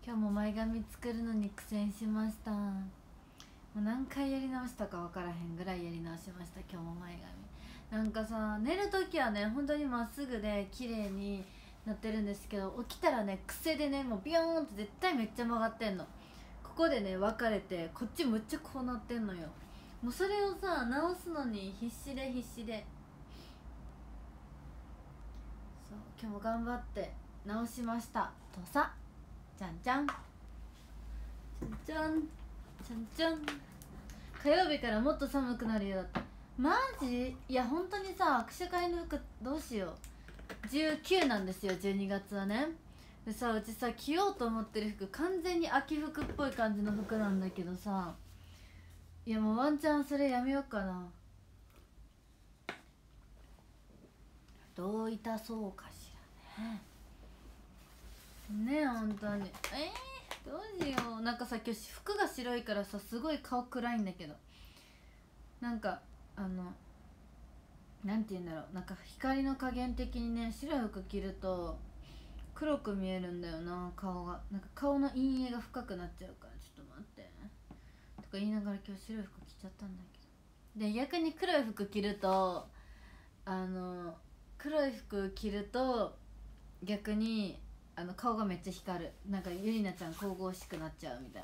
今日も前髪作るのに苦戦しました。もう何回やり直したか分からへんぐらいやり直しました。今日も前髪なんかさ、寝るときはね本当にまっすぐで綺麗になってるんですけど、起きたらね癖でねもうビヨーンって絶対めっちゃ曲がってんの。ここでね分かれてこっちむっちゃこうなってんのよ。もうそれをさ直すのに必死でそう今日も頑張って直しましたとさ。じゃんじゃんじゃんじゃんじゃん。火曜日からもっと寒くなるよだって。マジ？いや本当にさ、握手会の服どうしよう。19なんですよ12月はね。でさ、うちさ着ようと思ってる服完全に秋服っぽい感じの服なんだけどさ、いやもうワンチャンそれやめようかな。どういたそうかしらね。ねえ本当にどうしよう。なんかさ今日服が白いからさすごい顔暗いんだけど、なんかなんて言うんだろう、なんか光の加減的にね白い服着ると黒く見えるんだよな、顔が。なんか顔の陰影が深くなっちゃうから、ちょっと待ってとか言いながら今日白い服着ちゃったんだけど。で逆に黒い服着ると黒い服着ると逆に顔がめっちゃ光る。なんかゆりなちゃん神々しくなっちゃうみたいな。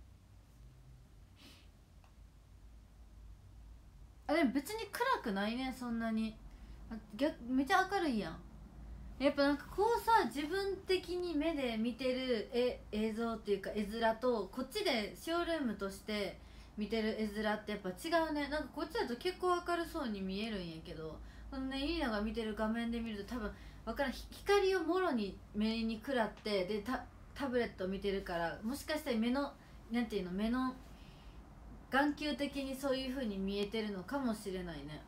あでも別に暗くないねそんなに。めっちゃ明るいやん。やっぱなんかこうさ自分的に目で見てる映像っていうか絵面とこっちでショールームとして見てる絵面ってやっぱ違うね。なんかこっちだと結構明るそうに見えるんやけど、このねゆりなが見てる画面で見ると多分分からん、光をもろに目に食らってでタブレットを見てるから、もしかしたら目のなんていうの、目の眼球的にそういう風に見えてるのかもしれないね。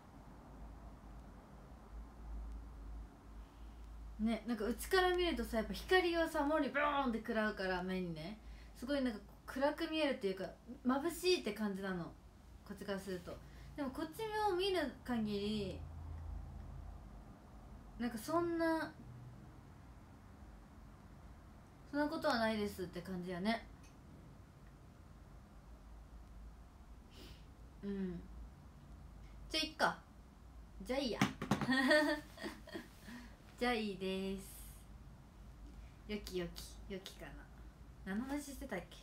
ね、なんか内から見るとさやっぱ光をさもろにブーンって食らうから目にね、すごいなんか暗く見えるっていうか眩しいって感じなの、こっちからすると。でもこっちを見る限りなんかそんなことはないですって感じやね。うん、じゃあいっか。じゃあいいやじゃあいいです。よきよきよきかな。何の話してたっけ。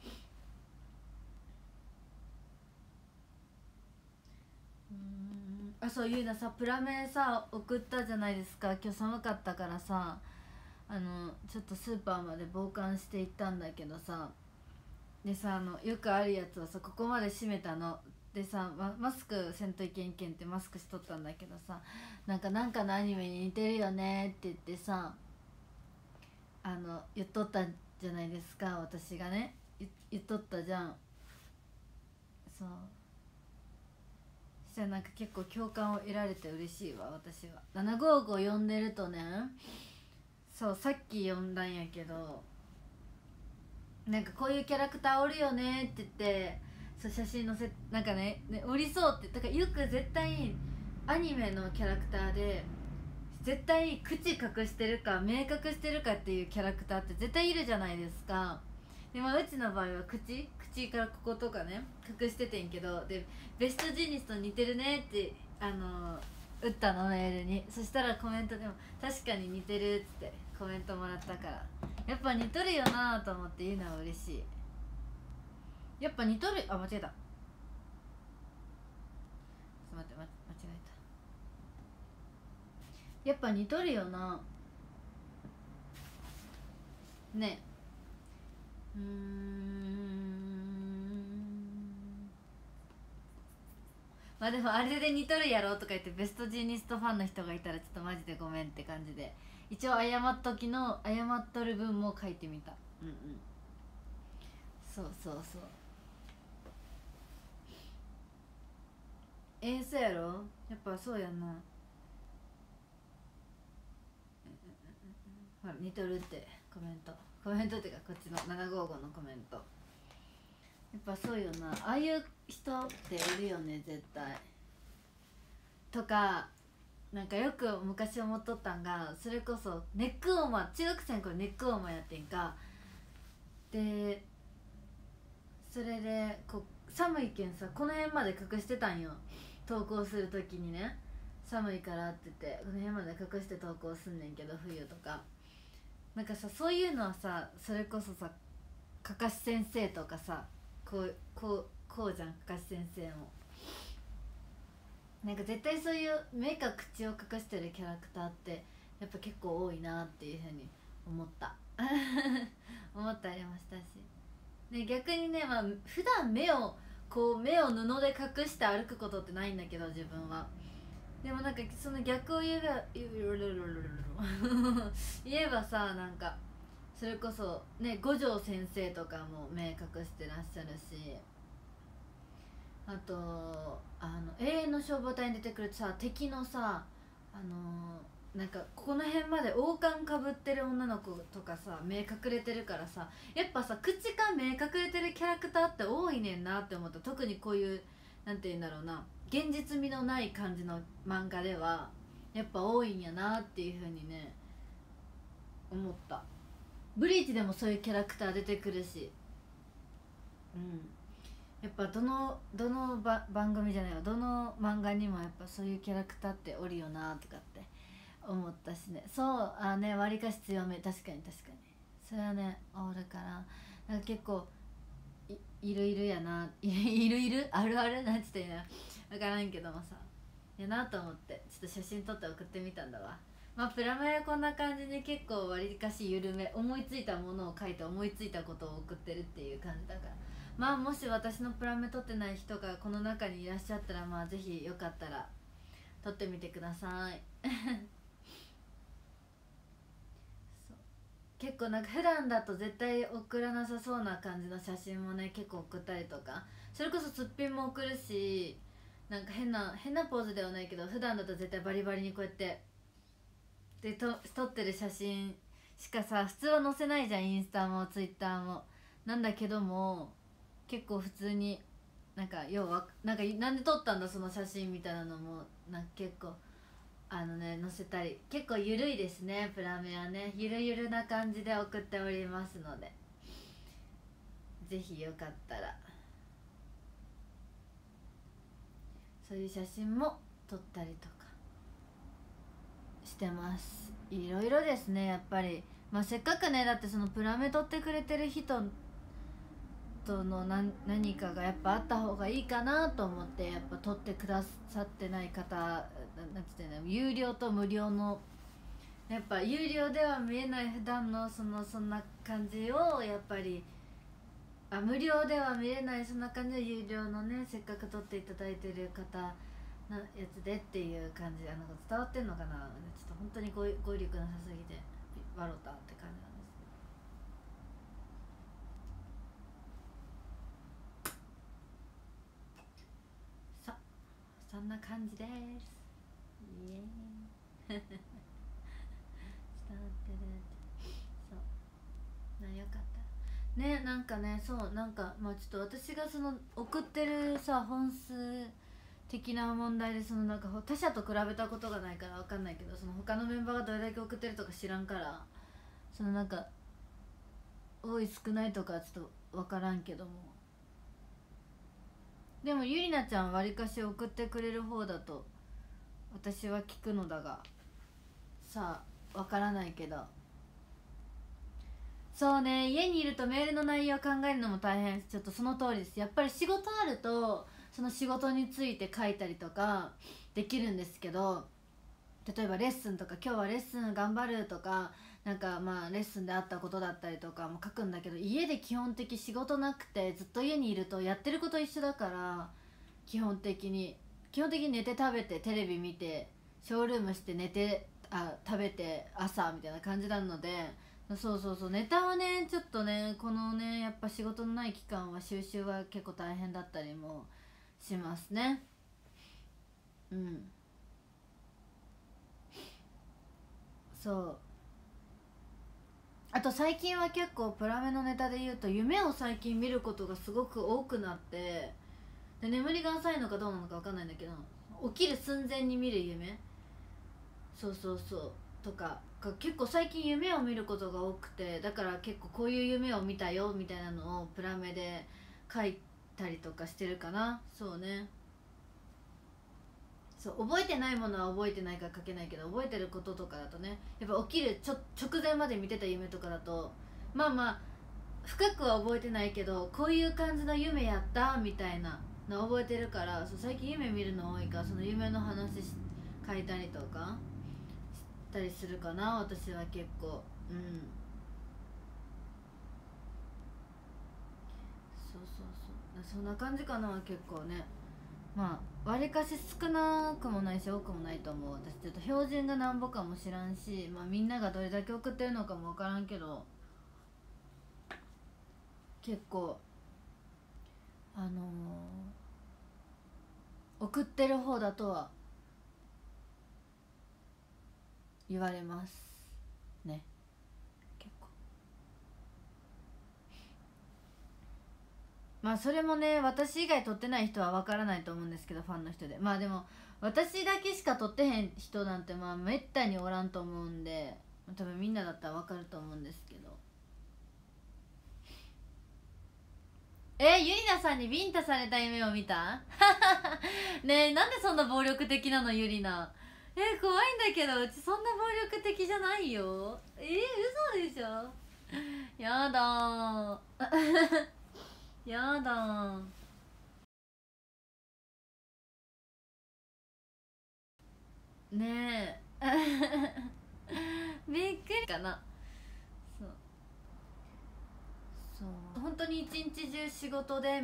あそうゆうなさプラメさ送ったじゃないですか。今日寒かったからさちょっとスーパーまで防寒して行ったんだけどさ、でさよくあるやつはさここまで閉めたのでさ、マスクせんといけんけんってマスクしとったんだけどさ、なんかのアニメに似てるよねって言ってさ言っとったじゃないですか。私がね言っとったじゃん。そうそしたらなんか結構共感を得られて嬉しいわ。私は755読んでるとね、そうさっき読んだんやけど、なんかこういうキャラクターおるよねって言ってそう写真載せなんかねおりそうって。だからよく絶対アニメのキャラクターで絶対口隠してるか目隠してるかっていうキャラクターって絶対いるじゃないですか。でもうちの場合は口からこことかね隠しててんけど、でベストジーニスと似てるねって打ったのメールに。そしたらコメントでも確かに似てるっつってコメントもらったから、やっぱ似とるよなと思って言うのは嬉しい。やっぱ似とる。あ間違えた、ちょっと待って間違えた。やっぱ似とるよなね。まあでもあれで似とるやろとか言ってベストジーニストファンの人がいたらちょっとマジでごめんって感じで、一応謝っとる分も書いてみた。うんうん、そうそうそう。そうやろ、やっぱそうやな。ほら似とるってコメントっていうかこっちの755のコメント。やっぱそうよな、ああいう人っているよね絶対。とかなんかよく昔思っとったんが、それこそネックウォーマー、中学生の頃ネックウォーマーやってんか。 でそれでこう寒いけんさ、この辺まで隠してたんよ、投稿するときにね。寒いからって言ってこの辺まで隠して投稿すんねんけど、冬とかなんかさ、そういうのはさ、それこそさ、かかし先生とかさ、こうじゃん、かかし先生もなんか絶対そういう目か口を隠してるキャラクターってやっぱ結構多いなっていうふうに思った思ってありましたし、ね、逆にね、まあ普段目を布で隠して歩くことってないんだけど、自分は。でもなんかその逆を言えば言えばさ、なんかそれこそね、五条先生とかも目隠してらっしゃるし、あと永遠の消防隊に出てくるさ、敵のさ、なんかこの辺まで王冠かぶってる女の子とかさ、目隠れてるからさ、やっぱさ、口か目隠れてるキャラクターって多いねんなって思った。特にこういうなんて言うんだろうな、現実味のない感じの漫画ではやっぱ多いんやなっていう風にね思った。ブリーチでもそういうキャラクター出てくるし、やっぱどの番組じゃないわ、どの漫画にもやっぱそういうキャラクターっておるよなとかって思ったしね。そうね、割りかし強め、確かにそれはねおるから、なんか結構いるやな、いるあるあるなんつってね、分からんけどもさ、やなと思ってちょっと写真撮って送ってみたんだわ。まあプラマイはこんな感じで結構わりかし緩め、思いついたものを書いて思いついたことを送ってるっていう感じだから、まあもし私のプラメ撮ってない人がこの中にいらっしゃったら、まあぜひよかったら撮ってみてくださいそう、結構なんか普段だと絶対送らなさそうな感じの写真もね結構送ったりとか、それこそすっぴんも送るし、なんか変なポーズではないけど、普段だと絶対バリバリにこうやってで撮ってる写真しかさ普通は載せないじゃん、インスタもツイッターも。なんだけども結構普通になんか要はなんかなんで撮ったんだその写真みたいなのもなんか結構載せたり、結構ゆるいですね、プラメはね。ゆるな感じで送っておりますので、ぜひよかったらそういう写真も撮ったりとかしてます。いろいろですね、やっぱり。まあせっかくね、だってそのプラメ撮ってくれてる人との何かがやっぱあった方がいいかなと思って、やっぱ撮ってくださってない方、なんて言うの、有料と無料の、やっぱ有料では見えない普段のそんな感じをやっぱり無料では見れないそんな感じで有料のね、せっかく撮っていただいてる方のやつでっていう感じで、伝わってんのかな、ちょっと本当に語彙力なさすぎて笑ったって感じなんですけど、そんな感じです。イエーイ伝わってる。そうな、よかったね。なんかね、そうなんかまあちょっと私がその送ってるさ本数的な問題で、そのなんか他社と比べたことがないから分かんないけど、その他のメンバーがどれだけ送ってるとか知らんから、そのなんか多い少ないとかちょっと分からんけども、でもゆりなちゃんわりかし送ってくれる方だと私は聞くのだがさあ、分からないけど。そうね、家にいるとメールの内容を考えるのも大変。ちょっとその通りです。やっぱり仕事あるとその仕事について書いたりとかできるんですけど、例えばレッスンとか今日はレッスン頑張るとか、なんかまあレッスンであったことだったりとかも書くんだけど、家で基本的仕事なくてずっと家にいるとやってること一緒だから、基本的に寝て食べてテレビ見てショールームして寝て食べて朝みたいな感じなので、そうネタはねちょっとね、このねやっぱ仕事のない期間は収集は結構大変だったりもしますね。そうあと最近は結構プラメのネタで言うと、夢を最近見ることがすごく多くなって、で眠りが浅いのかどうなのか分かんないんだけど、起きる寸前に見る夢、そうとかが結構最近夢を見ることが多くて、だから結構こういう夢を見たよみたいなのをプラメで書いたりとかしてるかな。そうね、そう覚えてないものは覚えてないから書けないけど、覚えてることとかだとね、やっぱ起きる直前まで見てた夢とかだとまあまあ深くは覚えてないけど、こういう感じの夢やったみたいなの覚えてるから、そう最近夢見るの多いから、その夢の書いたりとかしたりするかな、私は結構。うん、そうそうそう、そんな感じかな結構ね。まあわりかし少なくもないし多くもないと思う。私ちょっと標準がなんぼかも知らんし、まあ、みんながどれだけ送ってるのかも分からんけど、結構あの送ってる方だとは言われますね。結構まあそれもね、私以外撮ってない人は分からないと思うんですけど、ファンの人で。まあでも私だけしか撮ってへん人なんてまあめったにおらんと思うんで、多分みんなだったら分かると思うんですけど。ゆりなさんにビンタされた夢を見たねえ、なんでそんな暴力的なのゆりな。怖いんだけど、うちそんな暴力的じゃないよ。嘘でしょ。やだーやだー。ねえびっくりかな。そうそう本当に一日中仕事で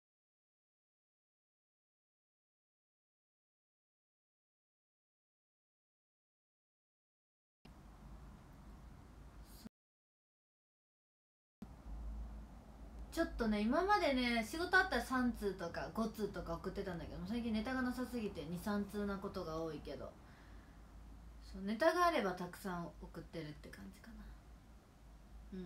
ちょっとね、今までね仕事あったら3通とか5通とか送ってたんだけど、最近ネタがなさすぎて23通なことが多いけど、そうネタがあればたくさん送ってるって感じかな。うん、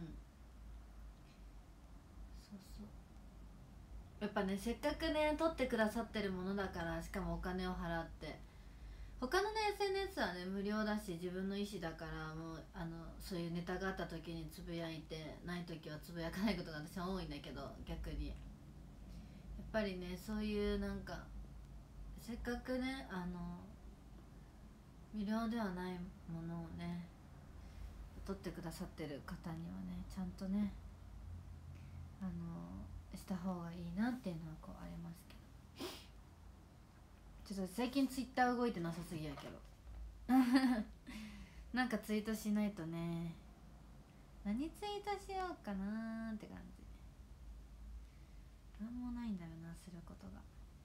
そうそう、やっぱねせっかくね撮ってくださってるものだから、しかもお金を払って、他のね SNS はね無料だし自分の意思だから、もうそういうネタがあった時につぶやいて、ない時はつぶやかないことが私は多いんだけど、逆にやっぱりねそういうなんかせっかくね無料ではないものをね撮ってくださってる方にはねちゃんとねした方がいいなっていうのはこうありますけど、ちょっと最近ツイッター動いてなさすぎやけどなんかツイートしないとね。何ツイートしようかなーって感じ。なんもないんだよな、することが。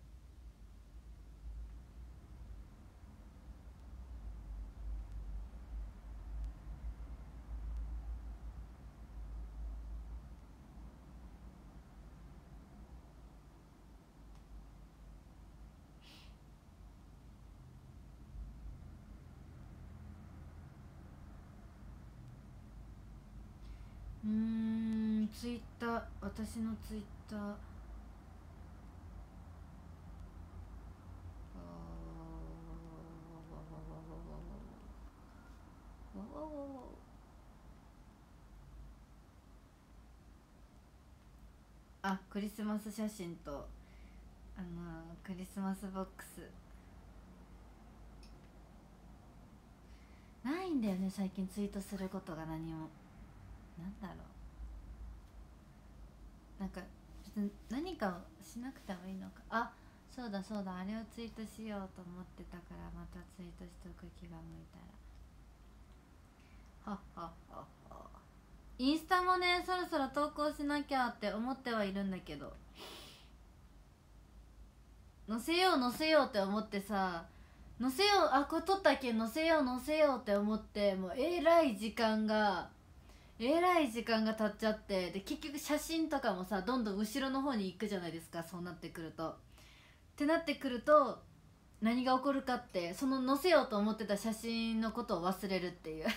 ツイッター、私のツイッター、クリスマス写真とクリスマスボックスないんだよね、最近ツイートすることが何も。なんだろう、なんか別に何かをしなくてもいいのか。そうだそうだ、あれをツイートしようと思ってたから、またツイートしておく気が向いたら。はっはっはっは。インスタもねそろそろ投稿しなきゃって思ってはいるんだけど、載せよう載せようって思ってさ、載せよう、これ撮ったっけ、載せよう載せようって思って、もうえらい時間が経っちゃって、で結局写真とかもさどんどん後ろの方に行くじゃないですか、そうなってくると。ってなってくると何が起こるかって、その載せようと思ってた写真のことを忘れるっていう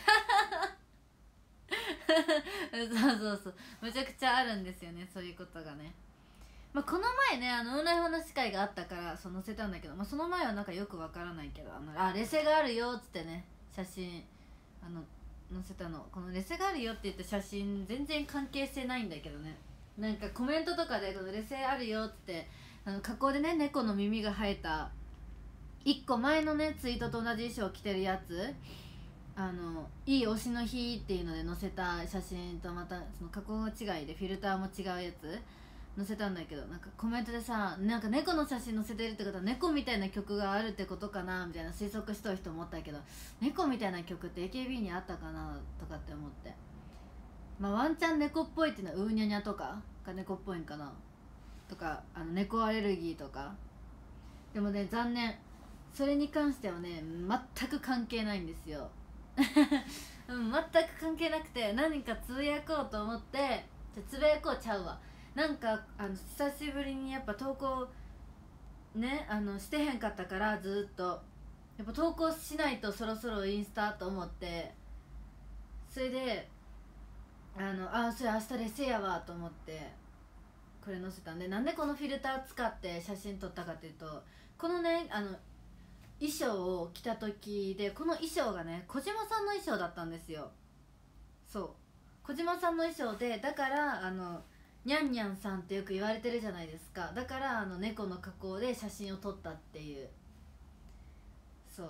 そうそうそう、むちゃくちゃあるんですよね、そういうことがね。この前ねオンライン話し会があったから載せたんだけど、その前はなんかよくわからないけど、レセがあるよっつってね写真載せたの。このレセがあるよって言った写真全然関係性ないんだけどね。なんかコメントとかでこのレセあるよって加工でね、猫の耳が生えた1個前のねツイートと同じ衣装を着てるやつ、いい推しの日っていうので載せた写真とまたその加工が違いでフィルターも違うやつ載せたんだけど、なんかコメントでさ、なんか猫の写真載せてるってことは猫みたいな曲があるってことかなみたいな推測しとる人思ったけど、猫みたいな曲って AKB にあったかなとかって思って、まあワンチャン猫っぽいっていうのはウーニャニャとかが猫っぽいんかなとか、猫アレルギーとか。でもね、残念、それに関してはね全く関係ないんですようん、全く関係なくて、何かつぶやこうと思って、つぶやこうちゃうわ、なんか久しぶりにやっぱ投稿ねしてへんかったから、ずっとやっぱ投稿しないとそろそろインスタと思って、それでそれ明日レセやわと思ってこれ載せたんで、なんでこのフィルター使って写真撮ったかっていうと、このね衣装を着た時で、この衣装がね小島さんの衣装だったんですよ。そう小島さんの衣装で、だからにゃんにゃんさんってよく言われてるじゃないですか。だから猫の加工で写真を撮ったっていう。そう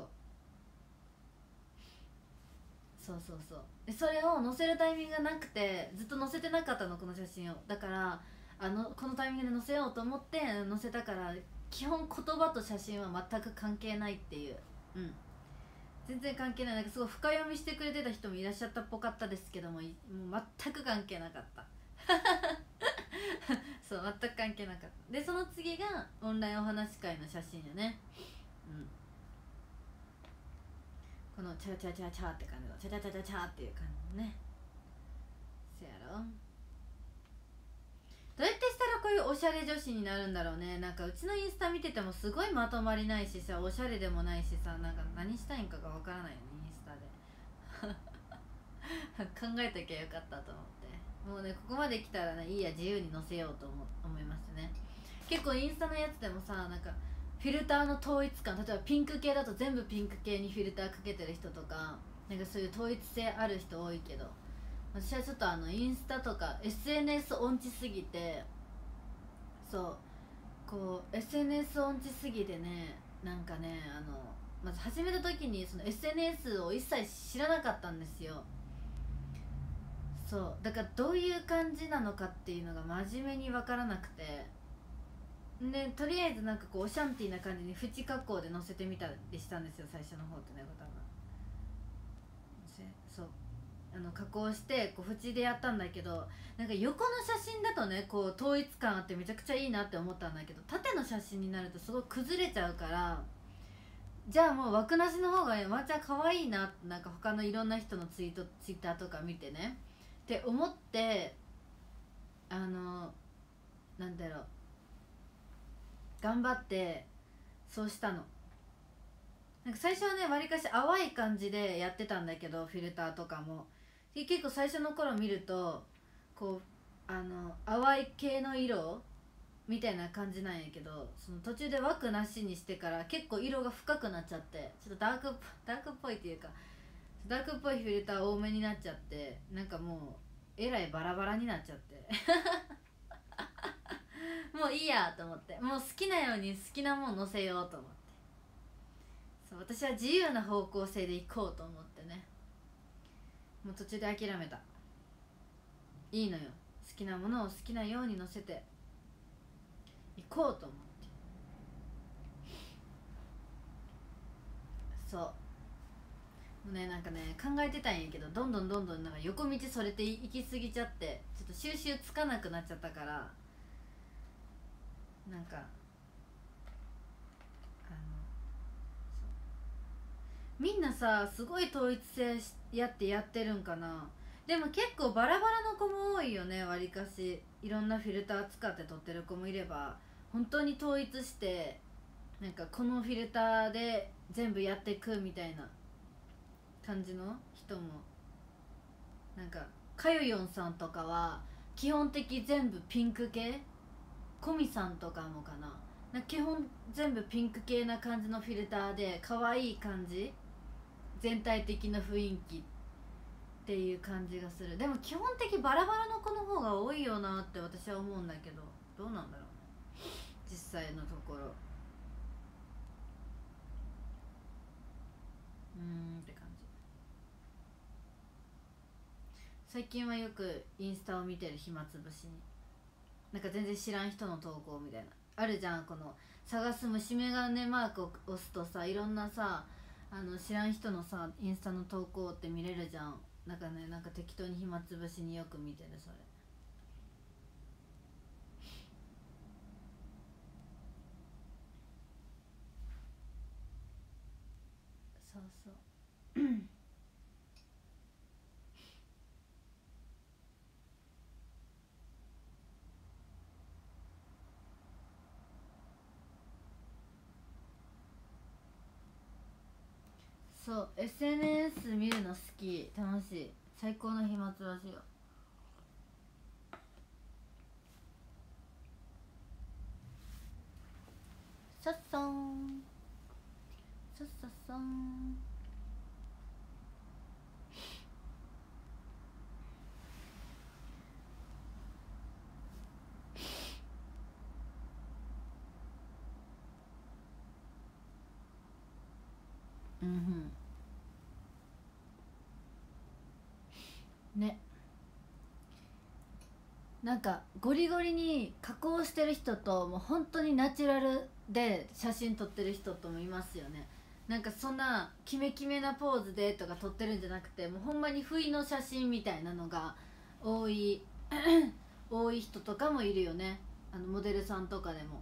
そうで、それを載せるタイミングがなくてずっと載せてなかったの、この写真を。だからこのタイミングで載せようと思って載せたから、基本言葉と写真は全く関係ないっていう。うん、全然関係ない。なんかすごい深読みしてくれてた人もいらっしゃったっぽかったですけども、もう全く関係なかったそう全く関係なかった。でその次がオンラインお話し会の写真よね。うん、このチャチャチャチャって感じのチャチャチャチャチャっていう感じのね。そやろ、どうやってしたらこういうおしゃれ女子になるんだろうね。なんかうちのインスタ見ててもすごいまとまりないしさ、おしゃれでもないしさ、なんか何したいんかがわからないよね、インスタで考えときゃよかったと思って。もうねここまで来たらね、いいや自由に載せようと思いましたね。結構インスタのやつでもさ、なんかフィルターの統一感、例えばピンク系だと全部ピンク系にフィルターかけてる人とか、なんかそういう統一性ある人多いけど、私はちょっとインスタとか SNS 音痴すぎて、そうこう SNS 音痴すぎてね、なんかねまず始めた時にその SNS を一切知らなかったんですよ。そうだからどういう感じなのかっていうのが真面目に分からなくて、でとりあえずなんかこうオシャンティーな感じに縁加工で載せてみたりしたんですよ、最初の方ってね。多分そう加工してこう縁でやったんだけど、なんか横の写真だとねこう統一感あってめちゃくちゃいいなって思ったんだけど、縦の写真になるとすごい崩れちゃうから、じゃあもう枠なしの方がワンチャン可愛いなって、なんか他のいろんな人のツイッターとか見てねって思って、なんだろう、頑張ってそうしたの。なんか最初はねわりかし淡い感じでやってたんだけど、フィルターとかもで結構最初の頃見るとこう淡い系の色みたいな感じなんやけど、その途中で枠なしにしてから結構色が深くなっちゃって、ちょっとダークっぽいっていうかダークっぽいフィルター多めになっちゃって、なんかもうえらいバラバラになっちゃってもういいやと思って、もう好きなように好きなもん載せようと思って、そう私は自由な方向性で行こうと思ってね、もう途中で諦めた。いいのよ、好きなものを好きなように載せて行こうと思って。そうもうね、なんかね考えてたんやけど、どんどんなんか横道それて行き過ぎちゃって、ちょっと収集つかなくなっちゃったから、なんかみんなさすごい統一性やってるんかな。でも結構バラバラの子も多いよね、わりかし。いろんなフィルター使って撮ってる子もいれば、本当に統一してなんかこのフィルターで全部やっていくみたいな感じの人も。なんかかゆよんさんとかは基本的全部ピンク系、コミさんとかもかな、なんか基本全部ピンク系な感じのフィルターで可愛い感じ、全体的な雰囲気ていう感じがする。でも基本的バラバラの子の方が多いよなって私は思うんだけど、どうなんだろうね、実際のところ。って感じ。最近はよくインスタを見てる、暇つぶしに。なんか全然知らん人の投稿みたいなあるじゃん。この探す虫眼鏡マークを押すとさ、いろんなさ、知らん人のさインスタの投稿って見れるじゃん。なんかね、なんか適当に暇つぶしによく見てる、それ。そうそうそう、 SNS 見るの好き、楽しい、最高の暇つぶしよ。さっそんさっさっそん。うんね。なんかゴリゴリに加工してる人と、もう本当にナチュラルで写真撮ってる人ともいますよね。なんかそんなキメキメなポーズでとか撮ってるんじゃなくて、もうほんまに不意の写真みたいなのが多い多い人とかもいるよね、モデルさんとかでも。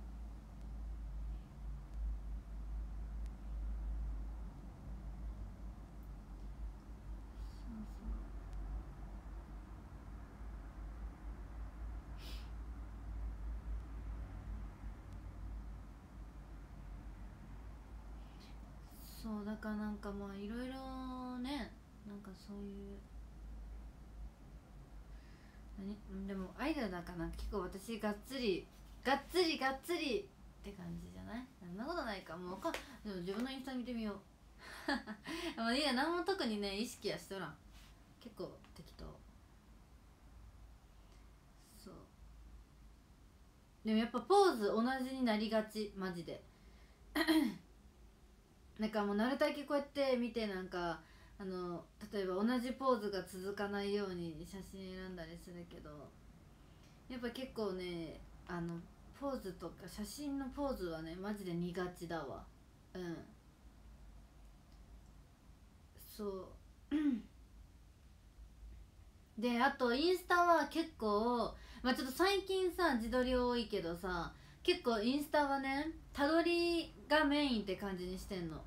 そうだからなんかまあいろいろね、なんかそういうでもアイドルだから結構私がっつりがっつりがっつりって感じじゃない？そんなことないかもうか。でも自分のインスタ見てみようもういいや、何も特にね意識はしとらん、結構適当。そうでもやっぱポーズ同じになりがち、マジでなんかもうなるだけこうやって見て、なんか例えば同じポーズが続かないように写真選んだりするけど、やっぱ結構ね、ポーズとか写真のポーズはねマジで見がちだわ。うんそうで、あとインスタは結構、まあちょっと最近さ自撮り多いけどさ、結構インスタはねたどりがメインって感じにしてんの。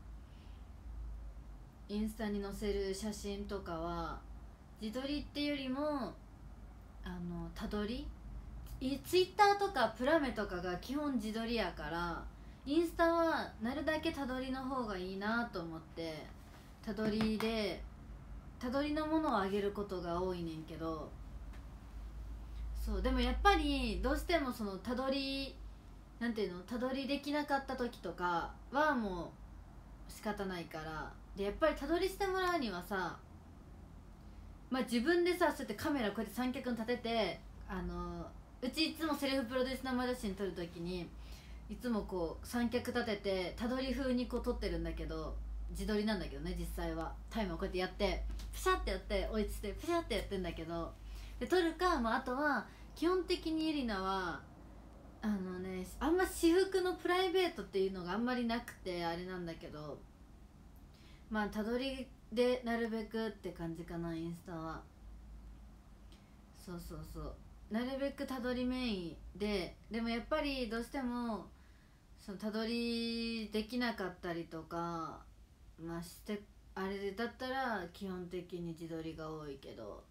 インスタに載せる写真とかは自撮りっていうよりもたどり、ツイッターとかプラメとかが基本自撮りやから、インスタはなるだけたどりの方がいいなと思って、たどりでたどりのものをあげることが多いねんけど、そうでもやっぱりどうしてもそのたどり、なんていうの、たどりできなかった時とかはもう仕方ないから。でやっぱりたどりしてもらうにはさ、まあ自分でさそうやってカメラこうやって三脚に立てて、うちいつもセルフプロデュース生写真撮るときにいつもこう三脚立ててたどり風にこう撮ってるんだけど、自撮りなんだけどね実際は。タイムをこうやってやってプシャってやって追いついてプシャってやってんだけど、で撮るか、まあ、あとは基本的にゆりなはあんま私服のプライベートっていうのがあんまりなくてあれなんだけど、まあたどりでなるべくって感じかな、インスタは。そうそうそう、なるべくたどりメインで。でもやっぱりどうしてもそのたどりできなかったりとか、まあしてあれだったら基本的に自撮りが多いけど、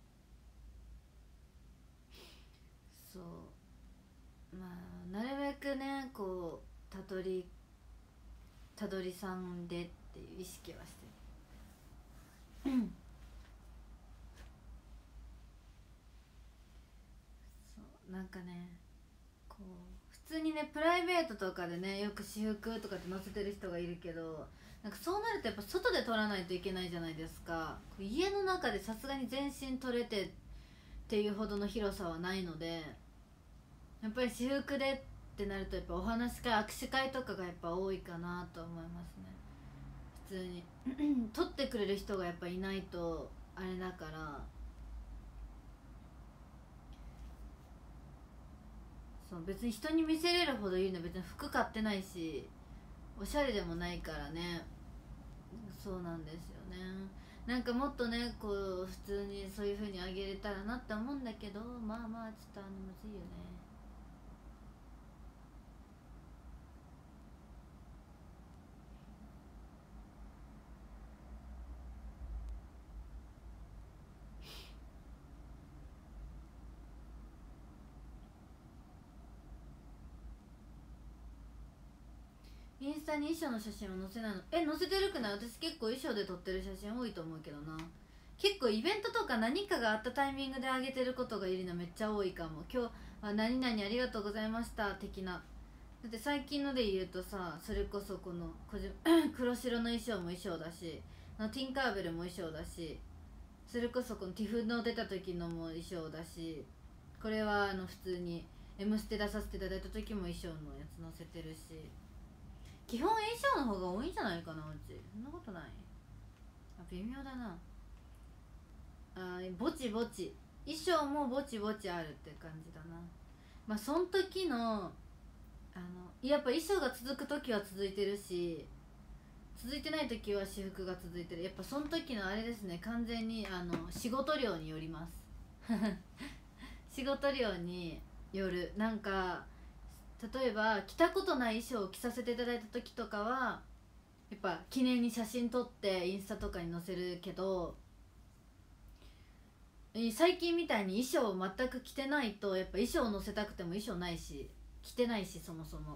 そうまあなるべくねこうたどりさんでっていう意識はしてるそうなんかね、こう普通にねプライベートとかでねよく私服とかって載せてる人がいるけど、 なんかそうなるとやっぱ外で撮らないといけないじゃないですか。家の中でさすがに全身撮れてっていうほどの広さはないので、やっぱり私服でってなるとやっぱお話し会握手会とかがやっぱ多いかなと思いますね。普通に撮ってくれる人がやっぱいないとあれだから。そう別に人に見せれるほどいいの別に服買ってないしおしゃれでもないからね。そうなんですよね。なんかもっとねこう普通にそういう風にあげれたらなって思うんだけど、まあまあちょっとむずいよね。インスタに衣装の写真を載せないの？載せてるくない？私結構衣装で撮ってる写真多いと思うけどな。結構イベントとか何かがあったタイミングで上げてることがいるのめっちゃ多いかも。今日は何々ありがとうございました的な。だって最近ので言うとさ、それこそこの黒白の衣装も衣装だし、ティンカーベルも衣装だし、それこそこのティフの出た時のも衣装だし、これは普通に「M ステ」出させていただいた時も衣装のやつ載せてるし、基本衣装の方が多いんじゃないかな。うちそんなことない？微妙だな。ぼちぼち衣装もぼちぼちあるって感じだな。まあその時のやっぱ衣装が続く時は続いてるし、続いてない時は私服が続いてる。やっぱその時のあれですね、完全に仕事量によります仕事量による。なんか例えば着たことない衣装を着させていただいた時とかはやっぱ記念に写真撮ってインスタとかに載せるけど、最近みたいに衣装を全く着てないとやっぱ衣装を載せたくても衣装ないし着てないし、そもそも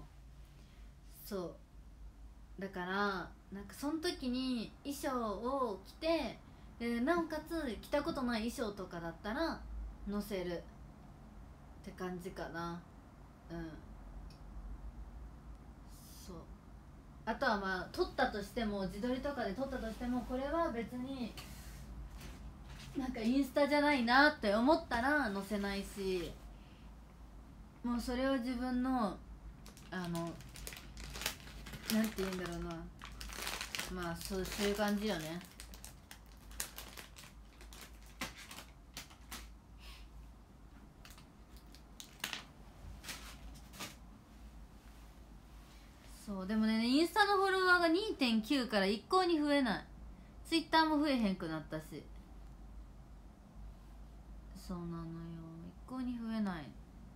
そうだから、なんかその時に衣装を着て、でなおかつ着たことない衣装とかだったら載せるって感じかな。そう。あとはまあ撮ったとしても、自撮りとかで撮ったとしても、これは別になんかインスタじゃないなって思ったら載せないし、もうそれを自分のなんて言うんだろうな、まあそういう感じよね。そうでもね、インスタのフォロワーが 2.9 から一向に増えない。ツイッターも増えへんくなったし、そうなのよ、一向に増えない。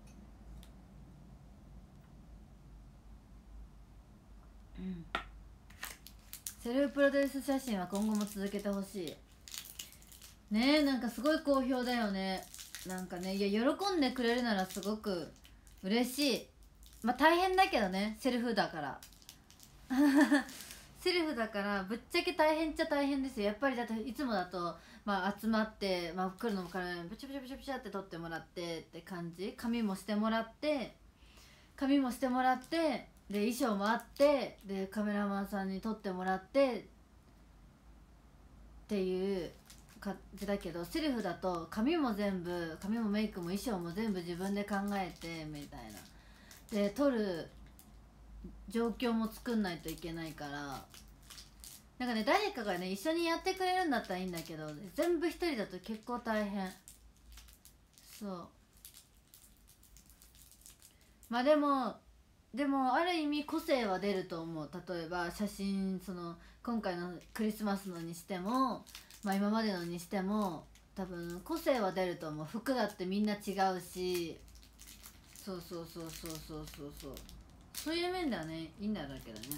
セルフプロデュース写真は今後も続けてほしいね。え、なんかすごい好評だよね。なんかね、いや喜んでくれるならすごく嬉しい。まあ大変だけどね、セルフだからセルフだからぶっちゃけ大変っちゃ大変ですよ。やっぱりだっていつもだと、まあ、集まって、まあ、来るのからブチャブチャブチャブチャって撮ってもらってって感じ。髪もしてもらってで衣装もあって、でカメラマンさんに撮ってもらってっていう感じだけど、セルフだと髪もメイクも衣装も全部自分で考えてみたいなで撮る状況も作んないといけないから、なんかね、誰かがね一緒にやってくれるんだったらいいんだけど、全部一人だと結構大変。そうまあでもある意味個性は出ると思う。例えば写真、今回のクリスマスのにしても、まあ今までのにしても多分個性は出ると思う。服だってみんな違うし、そういう面ではねいいんだろうけどね。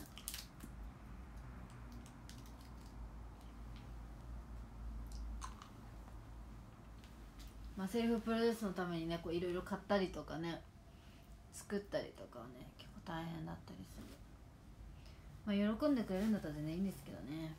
まあセルフプロデュースのためにね、こういろいろ買ったりとかね作ったりとかはね結構大変だったりする。まあ喜んでくれるんだったらねいいんですけどね。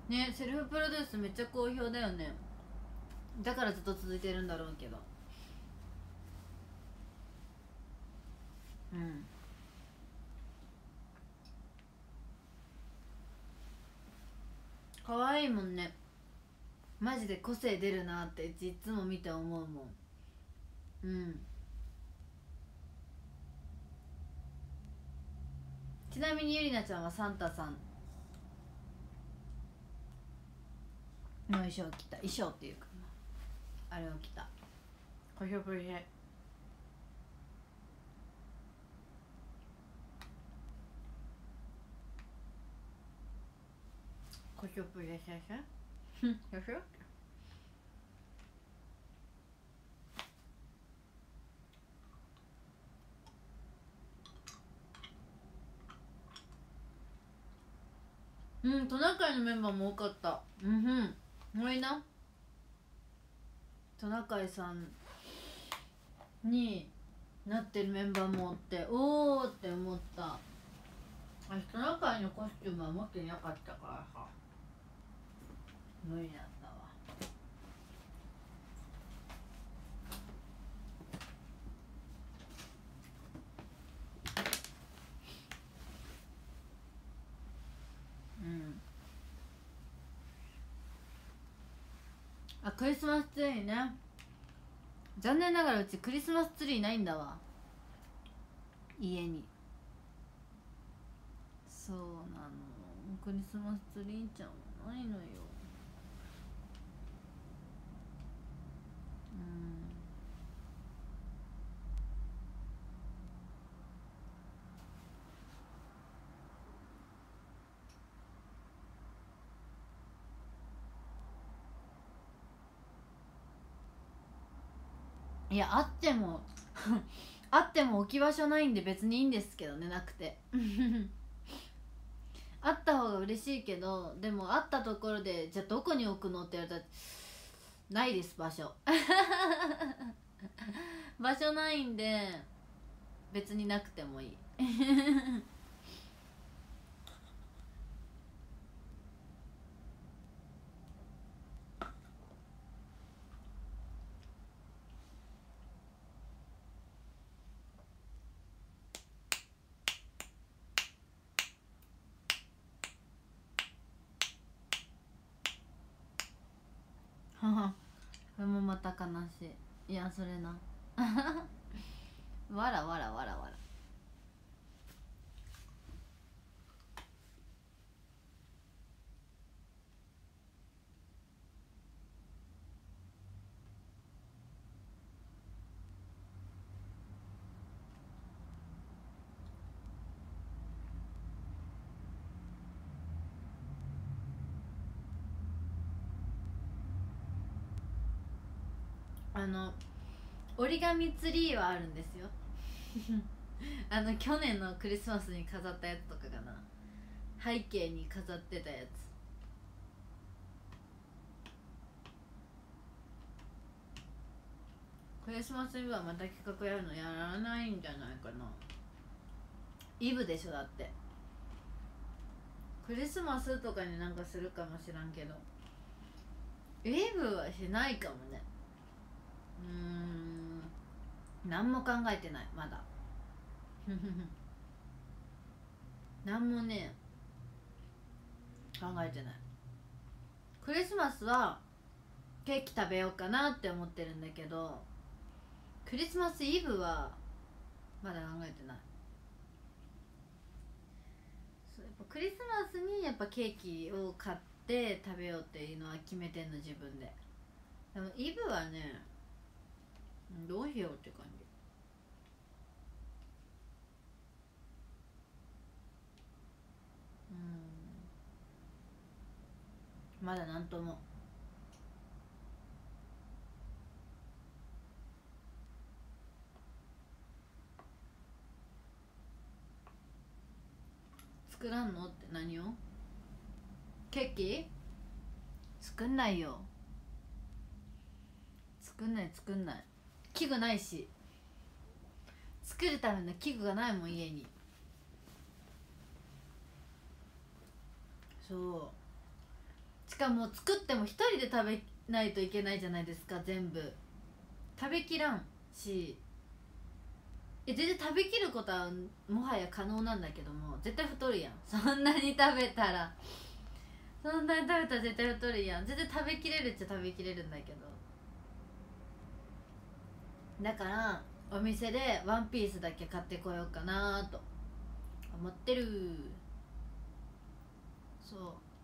ね、セルフプロデュースめっちゃ好評だよね。だからずっと続いてるんだろうけど。うん。可愛いもんね。マジで個性出るなっていつも見て思うもん。うん。ちなみにゆりなちゃんはサンタさんの衣装を着た、衣装っていうかあれを着た。コショプリヘコショプリヘシャシャよしょ。うん、トナカイのメンバーも多かった。うんふん。もういいな。トナカイさんになってるメンバーもおって、おーって思った。私トナカイのコスチュームは持ってなかったからさ、無理だったわ。うん。あ、クリスマスツリーね。残念ながらうちクリスマスツリーないんだわ、家に。そうなの、クリスマスツリーちゃんはないのよ。うん。いや、あってもあっても置き場所ないんで別にいいんですけどね、なくてあった方が嬉しいけど、でもあったところでじゃあどこに置くのって言われたらないです、場所場所ないんで別になくてもいいそれもまた悲しい。いや、それなわらわらわらわら。折り紙ツリーはあるんですよ去年のクリスマスに飾ったやつとかかな、背景に飾ってたやつ。クリスマスイブはまた企画やるのやらないんじゃないかな。イブでしょ、だって。クリスマスとかになんかするかもしらんけど、イブはしないかもね。何も考えてないまだ何もね考えてない。クリスマスはケーキ食べようかなって思ってるんだけど、クリスマスイブはまだ考えてない。そう、やっぱクリスマスにやっぱケーキを買って食べようっていうのは決めてんの、自分で。でもイブはね、どうしようって感じ。まだなんとも。作らんのって何を？ケーキ作んないよ。作んない作んない。器具ないし、作るための器具がないもん、家に。そしかも作っても一人で食べないといけないじゃないですか。全部食べきらんし、全然食べきることはもはや可能なんだけども、絶対太るやん。そんなに食べたら絶対太るやん。全然食べきれるっちゃ食べきれるんだけど、だからお店でワンピースだけ買ってこようかなと思ってる。そう。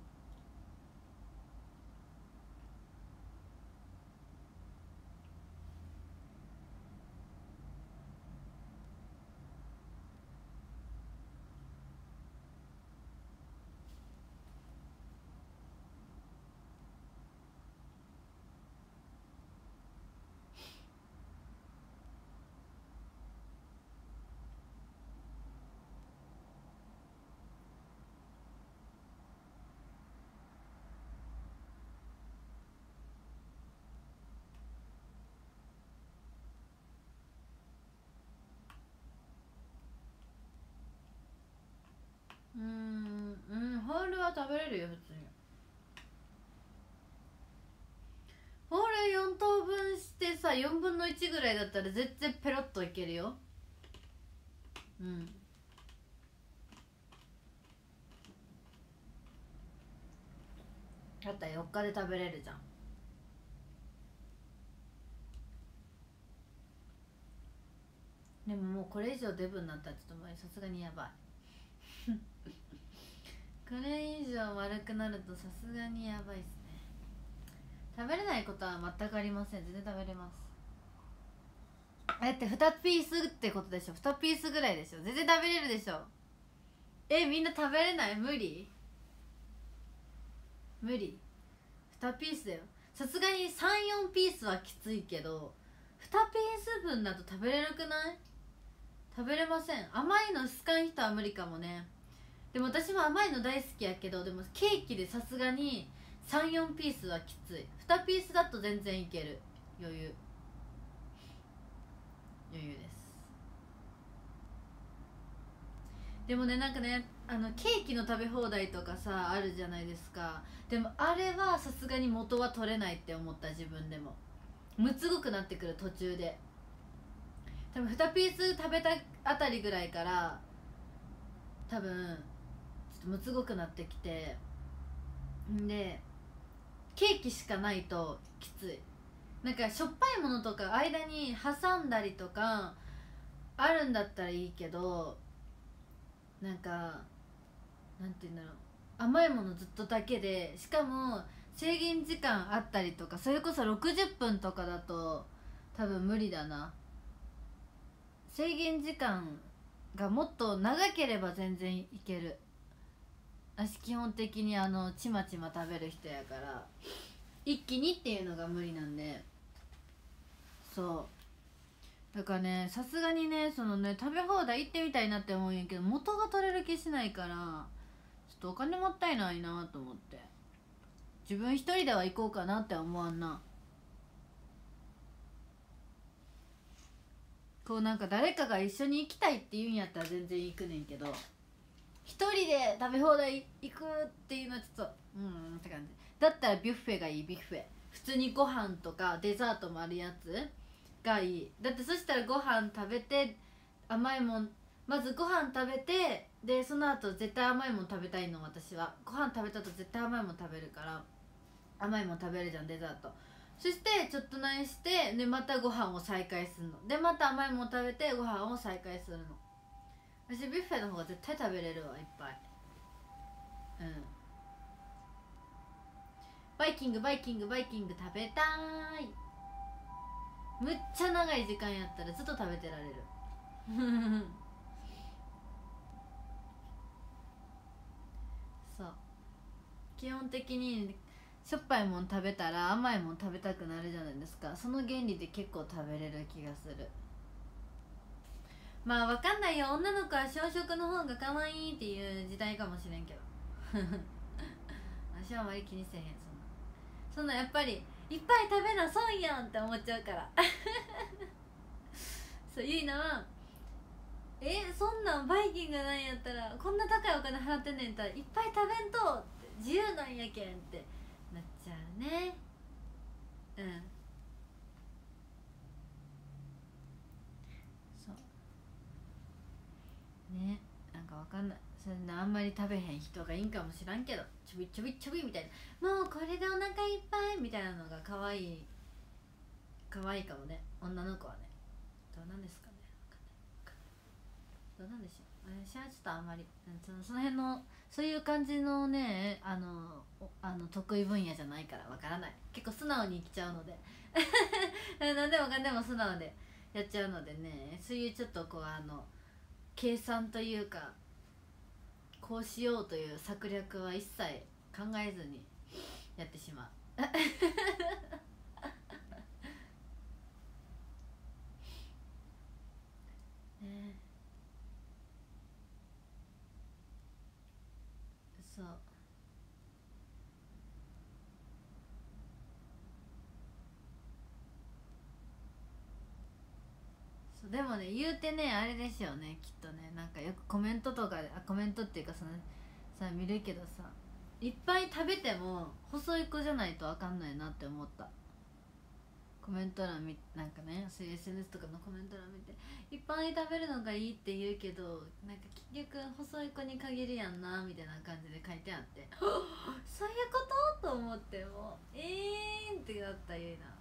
ホールは食べれるよ普通に。ホール4等分してさ、4分の1ぐらいだったら全然ペロッといけるよ。だったら4日で食べれるじゃん。でももうこれ以上デブになったらちょっともうさすがにやばいこれ以上丸くなるとさすがにやばいっすね。食べれないことは全くありません。全然食べれます。だって2ピースってことでしょ。2ピースぐらいでしょ。全然食べれるでしょ。みんな食べれない？無理2ピースだよ。さすがに 3,4 ピースはきついけど、2ピース分だと食べれるくない？食べれません。甘いの好かん人は無理かもね。でも私も甘いの大好きやけど、でもケーキでさすがに 3,4 ピースはきつい。2ピースだと全然いける。余裕です。でもね、なんかね、ケーキの食べ放題とかさあるじゃないですか。でもあれはさすがに元は取れないって思った。自分でもむつごくなってくる。途中で多分2ピース食べたあたりぐらいから多分ちょっとむつごくなってきて、んでケーキしかないときつい。なんかしょっぱいものとか間に挟んだりとかあるんだったらいいけど、なんかなんて言うんだろう、甘いものずっとだけで、しかも制限時間あったりとか、それこそ60分とかだと多分無理だな。制限時間がもっと長ければ全然いける。私基本的にちまちま食べる人やから、一気にっていうのが無理なんで。そうだからね、さすがにね、そのね、食べ放題行ってみたいなって思うんやけど、元が取れる気しないから、ちょっとお金もったいないなと思って、自分一人では行こうかなって思わんな。こうなんか誰かが一緒に行きたいって言うんやったら全然行くねんけど、一人で食べ放題行くっていうのはちょっとって感じだったら。ビュッフェがいい。ビュッフェ、普通にご飯とかデザートもあるやつがいい。だってそしたらご飯食べて甘いもん、まずご飯食べて、でその後絶対甘いもん食べたいの。私はご飯食べた後絶対甘いもん食べるから、甘いもん食べるじゃん、デザート。そしてちょっと何して、でまたご飯を再開するの。でまた甘いもん食べてご飯を再開するの。私ビュッフェの方が絶対食べれるわ、いっぱい。バイキング食べたーい。むっちゃ長い時間やったらずっと食べてられるそう、基本的にしょっぱいもん食べたら甘いもん食べたくなるじゃないですか。その原理で結構食べれる気がする。まあわかんないよ、女の子は小食の方が可愛いっていう時代かもしれんけど私はあまり気にせえへん。そんなやっぱりいっぱい食べな損やんって思っちゃうからそういうのは、そんなんバイキングなんやったらこんな高いお金払ってんねんったらいっぱい食べんとって、自由なんやけんってちゃうね。そうね。なんかわかんない、そんなあんまり食べへん人がいいんかもしらんけど、ちょびちょびちょびみたいな、もうこれでお腹いっぱいみたいなのが可愛い、可愛いかもね、女の子はね。どうなんですかね、どうなんでしょう。私はちょっとあんまりその辺のそういう感じのね、得意分野じゃないからわからない。結構素直に生きちゃうので何でもかんでも素直でやっちゃうのでね、そういうちょっとこう計算というか、こうしようという策略は一切考えずにやってしまうね。そうそうでもね、言うてね、あれでしょうね、きっとね。なんかよくコメントとかで、コメントっていうかさ見るけどさ、いっぱい食べても細い子じゃないと分かんないなって思った。コメント欄なんかね、そういう SNS とかのコメント欄見て、いっぱい食べるのがいいって言うけど、なんか結局細い子に限るやんなみたいな感じで書いてあってそういうことと思って、もうってなったゆいな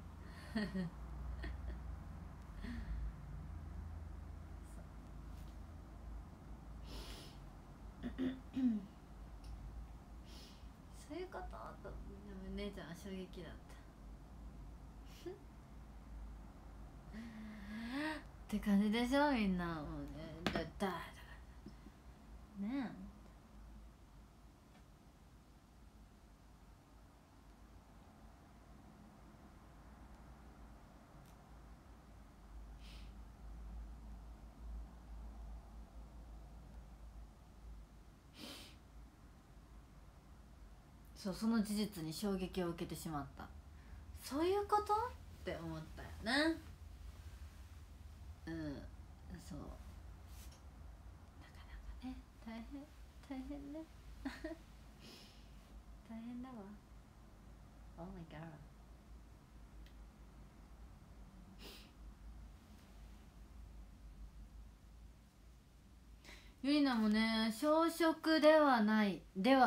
そういうことと、でも姉ちゃんは衝撃だったって感じでしょ、みんな。もうね、ねえ。そう、その事実に衝撃を受けてしまった。そういうことって思ったよね。そう、なかなかね、大変ね大変だわ。 Oh my god。 ゆりなもね、小食ではない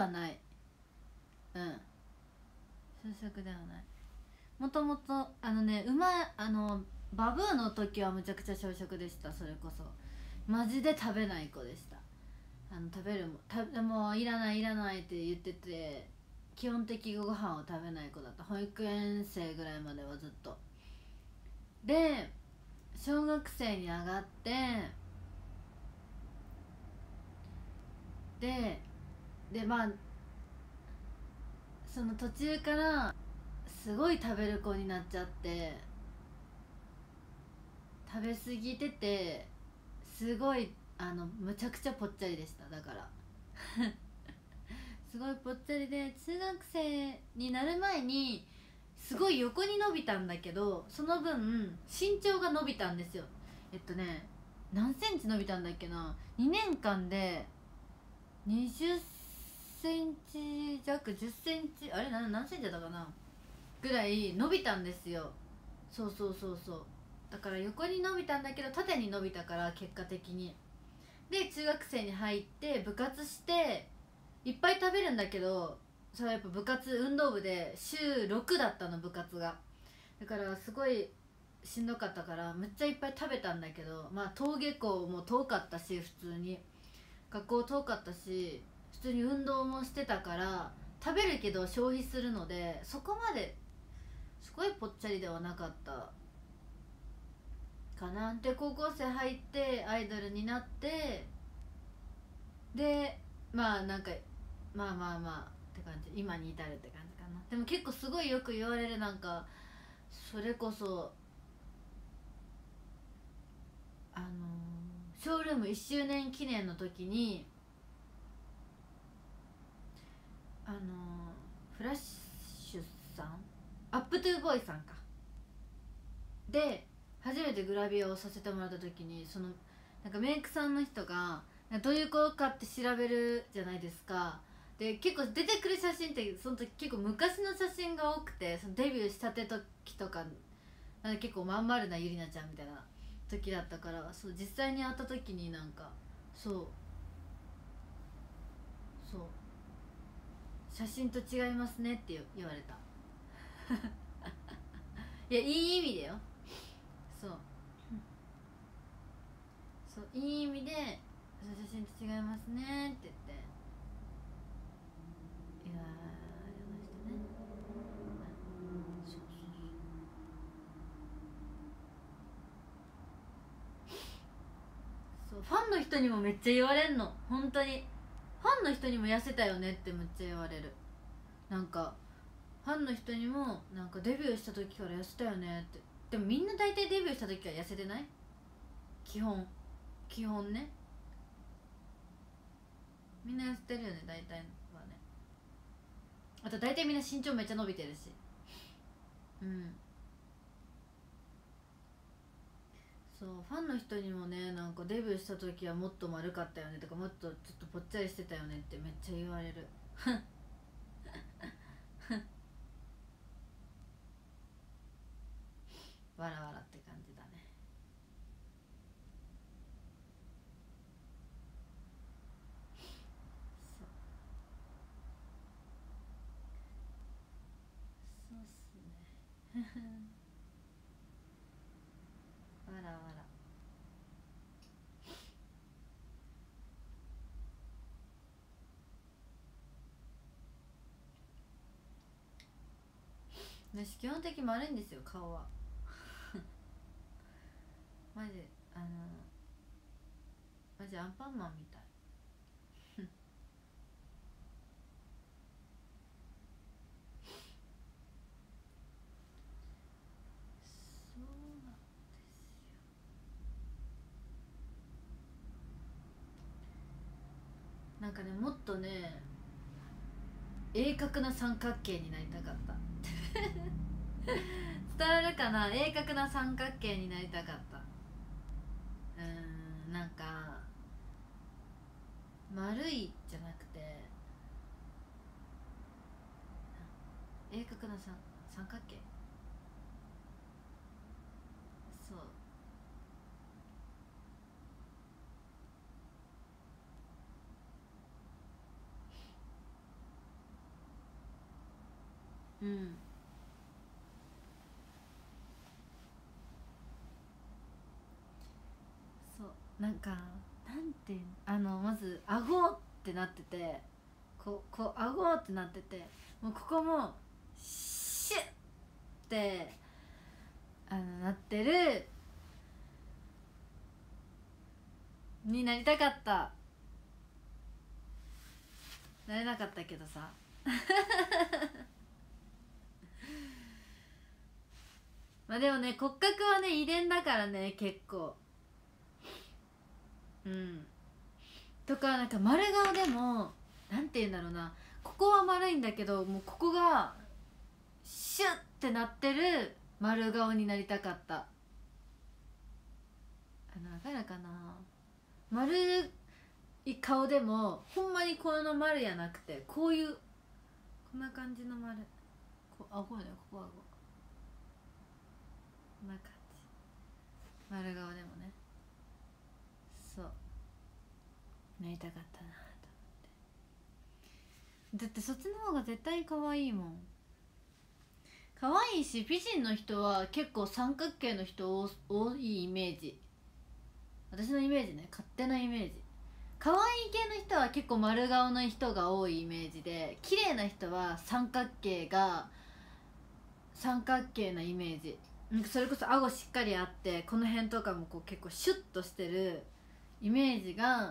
うん、小食ではない。もともとバブーの時はむちゃくちゃ小食でした。それこそマジで食べない子でした。食べるもういらないいらないって言ってて、基本的ご飯を食べない子だった。保育園生ぐらいまではずっと。で小学生に上がって、まあその途中からすごい食べる子になっちゃって、食べ過ぎてて、すごいむちゃくちゃぽっちゃりでした。だからすごいぽっちゃりで、中学生になる前にすごい横に伸びたんだけど、その分身長が伸びたんですよ。何センチ伸びたんだっけな、2年間で20センチ弱、10センチ、あれ何センチだったかなぐらい伸びたんですよ。そうそうそうそう。だから横に伸びたんだけど縦に伸びたから、結果的に。で中学生に入って部活して、いっぱい食べるんだけど、それはやっぱ運動部で週6だったの、部活が。だからすごいしんどかったから、めっちゃいっぱい食べたんだけど、まあ登下校も遠かったし、普通に学校遠かったし、普通に運動もしてたから、食べるけど消費するので、そこまですごいぽっちゃりではなかったかな。で高校生入ってアイドルになって、でまあなんか、まあって感じ、今に至るって感じかな。でも結構すごいよく言われる。なんかそれこそショールーム1周年記念の時にフラッシュさん、アップトゥーボーイさんかで初めてグラビアをさせてもらった時に、なんかメイクさんの人がどういう子かって調べるじゃないですか。 で結構出てくる写真ってその時結構昔の写真が多くて、そのデビューしたて時とかなんか結構まん丸なゆりなちゃんみたいな時だったから、そう実際に会った時になんかそう写真と違いますねって言われたいやいい意味でよ、そういい意味で写真と違いますねって言って言われましたね。そうファンの人にもめっちゃ言われんの、本当にファンの人にも痩せたよねってめっちゃ言われる。なんかファンの人にもなんかデビューした時から痩せたよねって。でもみんな大体デビューした時から痩せてない？基本ね、みんな痩せてるよね大体はね。あと大体みんな身長めっちゃ伸びてるし、そうファンの人にもね、なんかデビューした時はもっと丸かったよねとか、もっとちょっとぽっちゃりしてたよねってめっちゃ言われるわらわらって感じだね。そうっすねわらわら私基本的に丸いんですよ顔はマジマジアンパンマンみたいそうなんなんかね、もっとね鋭角な三角形になりたかった伝わるかな、鋭角な三角形になりたかった。なんか丸いじゃなくて鋭角な三角形、そうなんかなんていうの、まず顎ってなってて、こう顎ってなってて、もうここもシュッってなってるになりたかった。なれなかったけどさまあでもね、骨格はね遺伝だからね、結構とか、なんか丸顔でもなんて言うんだろうな、ここは丸いんだけどもうここがシュッってなってる丸顔になりたかった。わかるかな、丸い顔でもほんまにこの丸やなくて、こういうこんな感じの丸、顎ね、ここ顎こんな感じ、丸顔でもね、そうなりたかったなと思って。だってそっちの方が絶対可愛いもん。可愛いし、美人の人は結構三角形の人多いイメージ。私のイメージね、勝手なイメージ。可愛い系の人は結構丸顔の人が多いイメージで、綺麗な人は三角形なイメージ。なんかそれこそ顎しっかりあって、この辺とかもこう結構シュッとしてるイメージが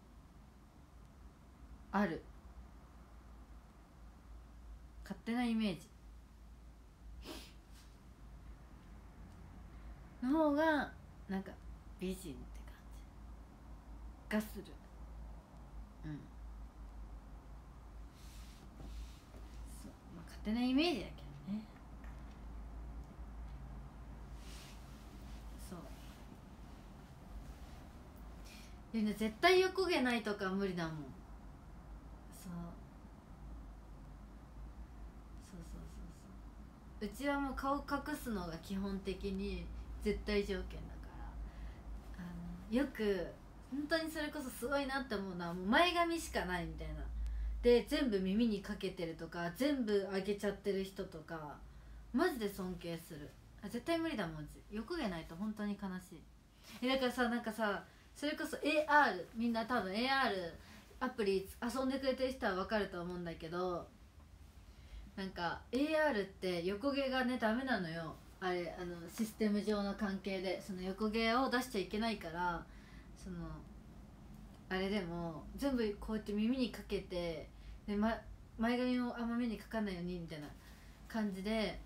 ある。勝手なイメージの方がなんか美人って感じがする。そう、まあ、勝手なイメージだけどね。そうでね、絶対横毛ないとか無理だもん。そううちはもう顔隠すのが基本的に絶対条件だから、よく本当にそれこそすごいなって思うのはもう前髪しかないみたいなで全部耳にかけてるとか全部上げちゃってる人とかマジで尊敬する。絶対無理だもん。欲がないと本当に悲しい。だからさ、なんかさ、それこそ AR、 みんな多分 AR アプリ遊んでくれてる人は分かると思うんだけど、なんか AR って横毛がねダメなのよ。あれシステム上の関係でその横毛を出しちゃいけないから、そのあれでも全部こうやって耳にかけてで、前髪をあんま目にかかんないようにみたいな感じで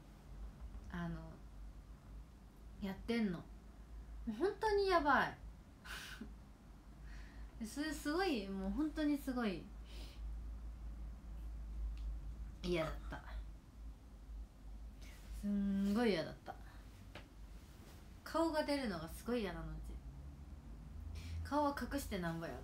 やってんの。もう本当にやばいそれすごい、もう本当にすごい嫌だった。すんごい嫌だった。顔が出るのがすごい嫌なの。うち顔は隠してなんぼや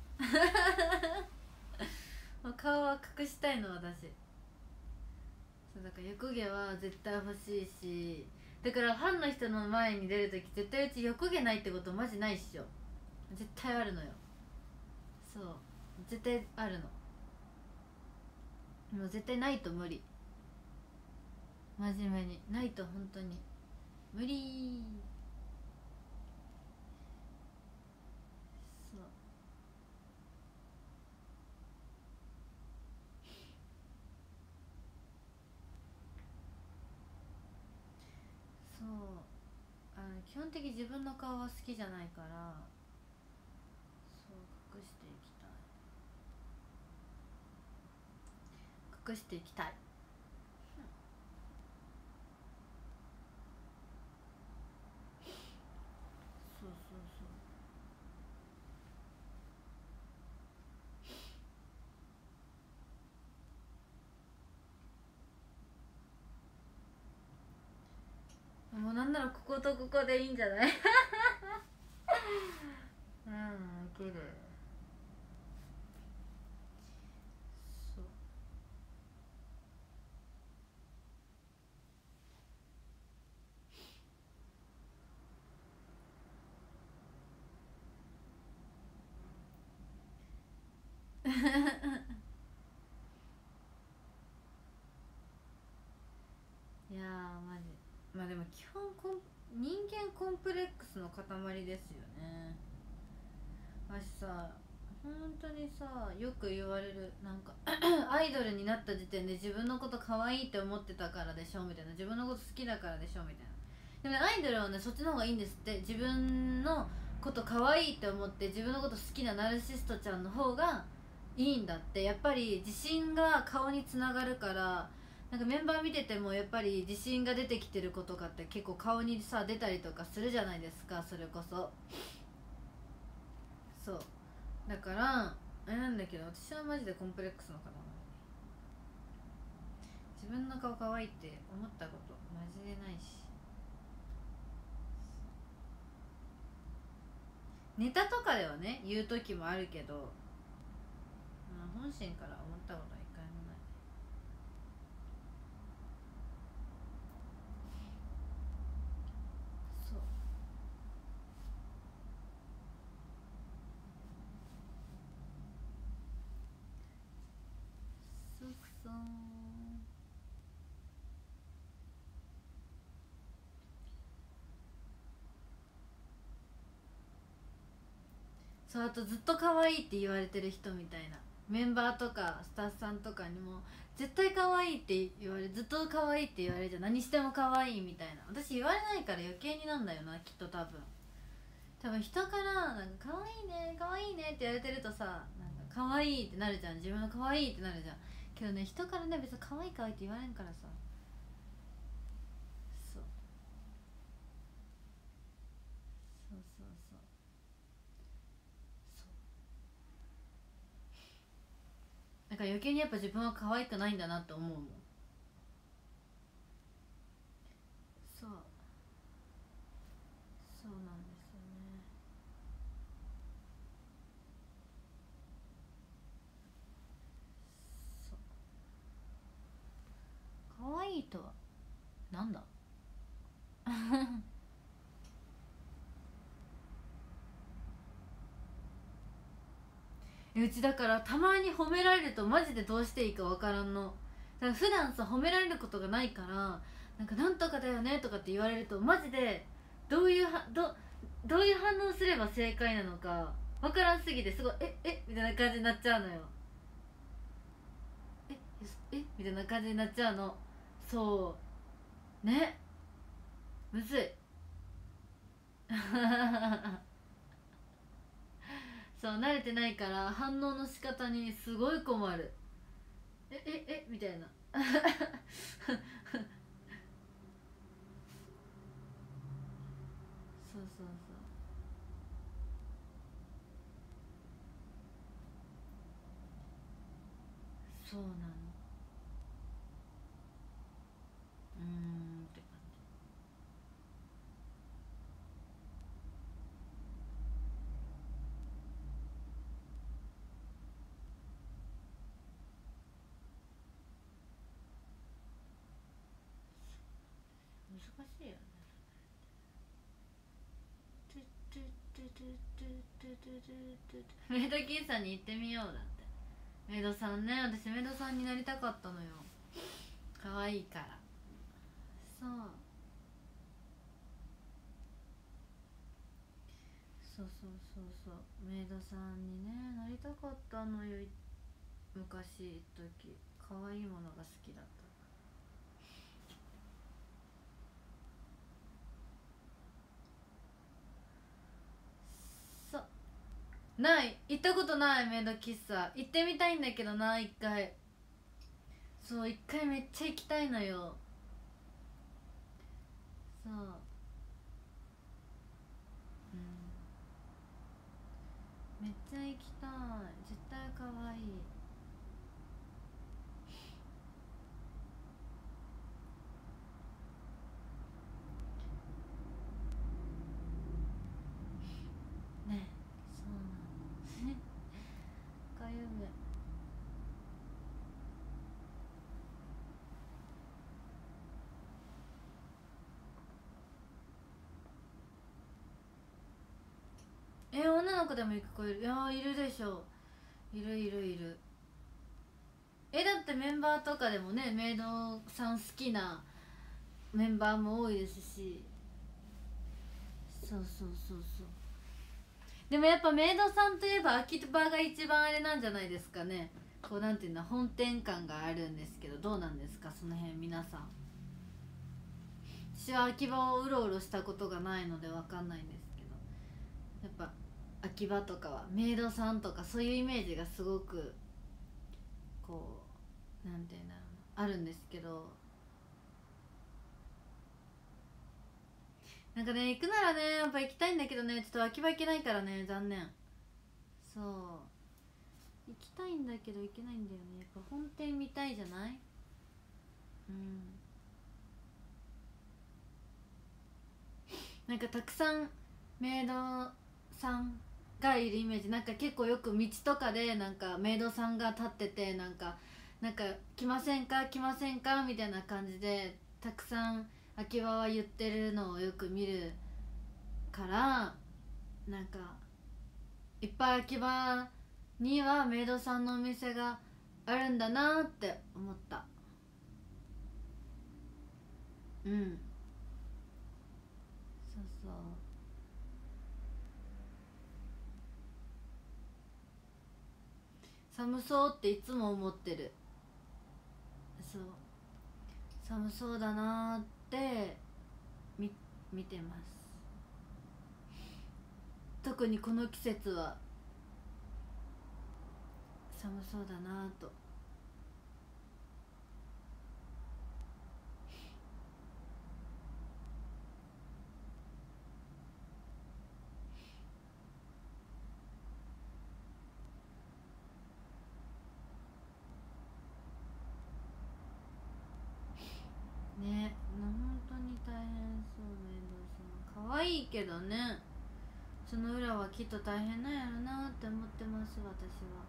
からもう顔は隠したいの私。そうだから横毛は絶対欲しいし、だからファンの人の前に出るとき絶対うち横毛ないってことマジないっしょ。絶対あるのよ。そう絶対あるの。もう絶対ないと無理。真面目にないと本当に無理。そうそう基本的に自分の顔は好きじゃないから、そう隠していきたい。隠していきたい。そうそうそう。もうなんならこことここでいいんじゃないうん、いける。そういやーマジ、まあでも基本人間コンプレックスの塊ですよね。私さ本当にさよく言われる。なんかアイドルになった時点で自分のこと可愛いって思ってたからでしょみたいな、自分のこと好きだからでしょみたいな。でもね、アイドルはねそっちの方がいいんですって。自分のこと可愛いって思って自分のこと好きなナルシストちゃんの方がいいんだって。やっぱり自信が顔につながるから。なんかメンバー見ててもやっぱり自信が出てきてる子とかって結構顔にさ出たりとかするじゃないですか。それこそそうだからあれなんだけど、私はマジでコンプレックスのかな。自分の顔可愛いって思ったことマジでないし、ネタとかではね言う時もあるけど、本心から思ったことは一回もない。そうそうそうそう。あとずっと可愛いって言われてる人みたいなメンバーとかスタッフさんとかにも絶対可愛いって言われ、ずっと可愛いって言われるじゃん。何しても可愛いみたいな。私言われないから余計になんだよな、きっと。多分人からなんか可愛いね可愛いねって言われてるとさ、なんか可愛いってなるじゃん。自分の可愛いってなるじゃん。けどね、人からね別に可愛い可愛いって言われんからさ。そうそうそうそうそう。だから余計にやっぱ自分は可愛くないんだなって思うもん。そうそうなんですよね。そうとはなんだうちだからたまに褒められるとマジでどうしていいかわからんの。だから普段さ褒められることがないから、なんかなんとかだよねとかって言われるとマジでどういう反応すれば正解なのかわからんすぎて、すごいみたいな感じになっちゃうのよ。みたいな感じになっちゃうの。そうね、むずいそう慣れてないから反応の仕方にすごい困る。みたいなそうそうそうそうなの。って感じ。難しいよね。メイド喫茶に行ってみようだって。メイドさんね、私メイドさんになりたかったのよ。可愛いから。そうメイドさんにねなりたかったのよ。昔時可愛いものが好きだった。ない、行ったことない。メイド喫茶行ってみたいんだけどな、一回。そう、一回めっちゃ行きたいのよ。そう、めっちゃ行きたい。絶対可愛い。ね、そうなのかゆめ。女の子でも行く子いる。いやいるでしょ。いる。だってメンバーとかでもね、メイドさん好きなメンバーも多いですし。そうでもやっぱメイドさんといえば秋葉が一番あれなんじゃないですかね。こうなんていうの、本店感があるんですけど、どうなんですかその辺皆さん。私は秋葉をうろうろしたことがないのでわかんないんですけど、やっぱ秋葉とかはメイドさんとかそういうイメージがすごくこうなんていうんだろうな、あるんですけど、なんかね行くならねやっぱ行きたいんだけどね、ちょっと秋葉行けないからね、残念。そう行きたいんだけど行けないんだよね。やっぱ本店見たいじゃない。なんかたくさんメイドさんがいるイメージ。なんか結構よく道とかでなんかメイドさんが立ってて、なんか来ませんか来ませんかみたいな感じでたくさん秋葉は言ってるのをよく見るから、なんかいっぱい秋葉にはメイドさんのお店があるんだなって思った。そうそう寒そうっていつも思ってる。そう寒そうだなーって見てます。特にこの季節は寒そうだなーと。ね、本当に大変そう。メイドさん可愛いけどね、その裏はきっと大変なんやろなって思ってます、私は。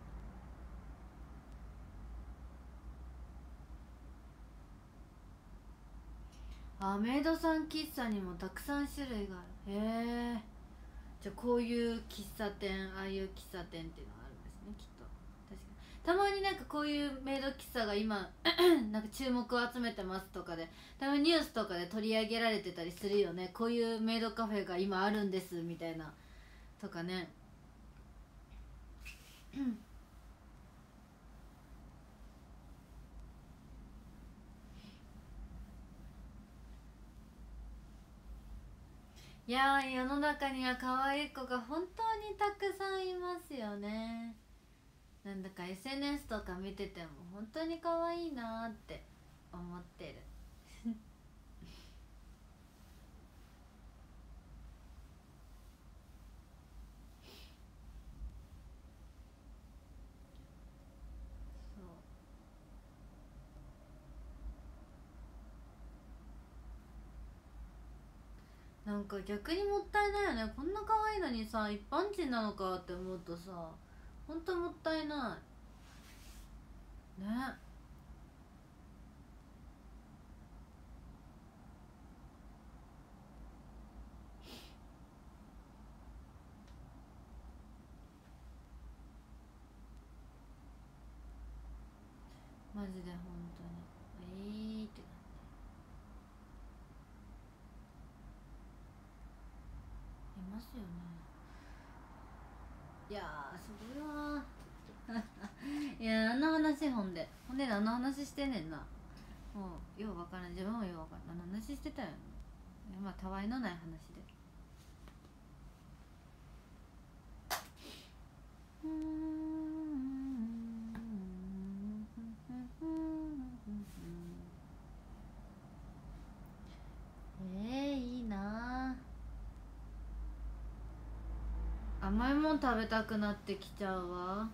あ、メイドさん喫茶にもたくさん種類がある。へえ。じゃあこういう喫茶店、ああいう喫茶店っていうのがあるんですね、きっと。確かにたまになんかこういうメイド喫茶が今なんか注目を集めてますとかで、たまにニュースとかで取り上げられてたりするよね。こういうメイドカフェが今あるんですみたいなとかね。いやー、世の中には可愛い子が本当にたくさんいますよね。なんだか SNS とか見てても本当に可愛いなーって思ってる。なんか逆にもったいないよね。こんな可愛いのにさ、一般人なのかって思うとさ、ほんともったいないね。マジで本当にって感じいますよね。いやー、それはいや、あの話ほんであの話してんねんな。もうようわからん、自分もようわからん、あの話してたよね。まあたわいのない話で。いいなあ。甘いもん食べたくなってきちゃうわ。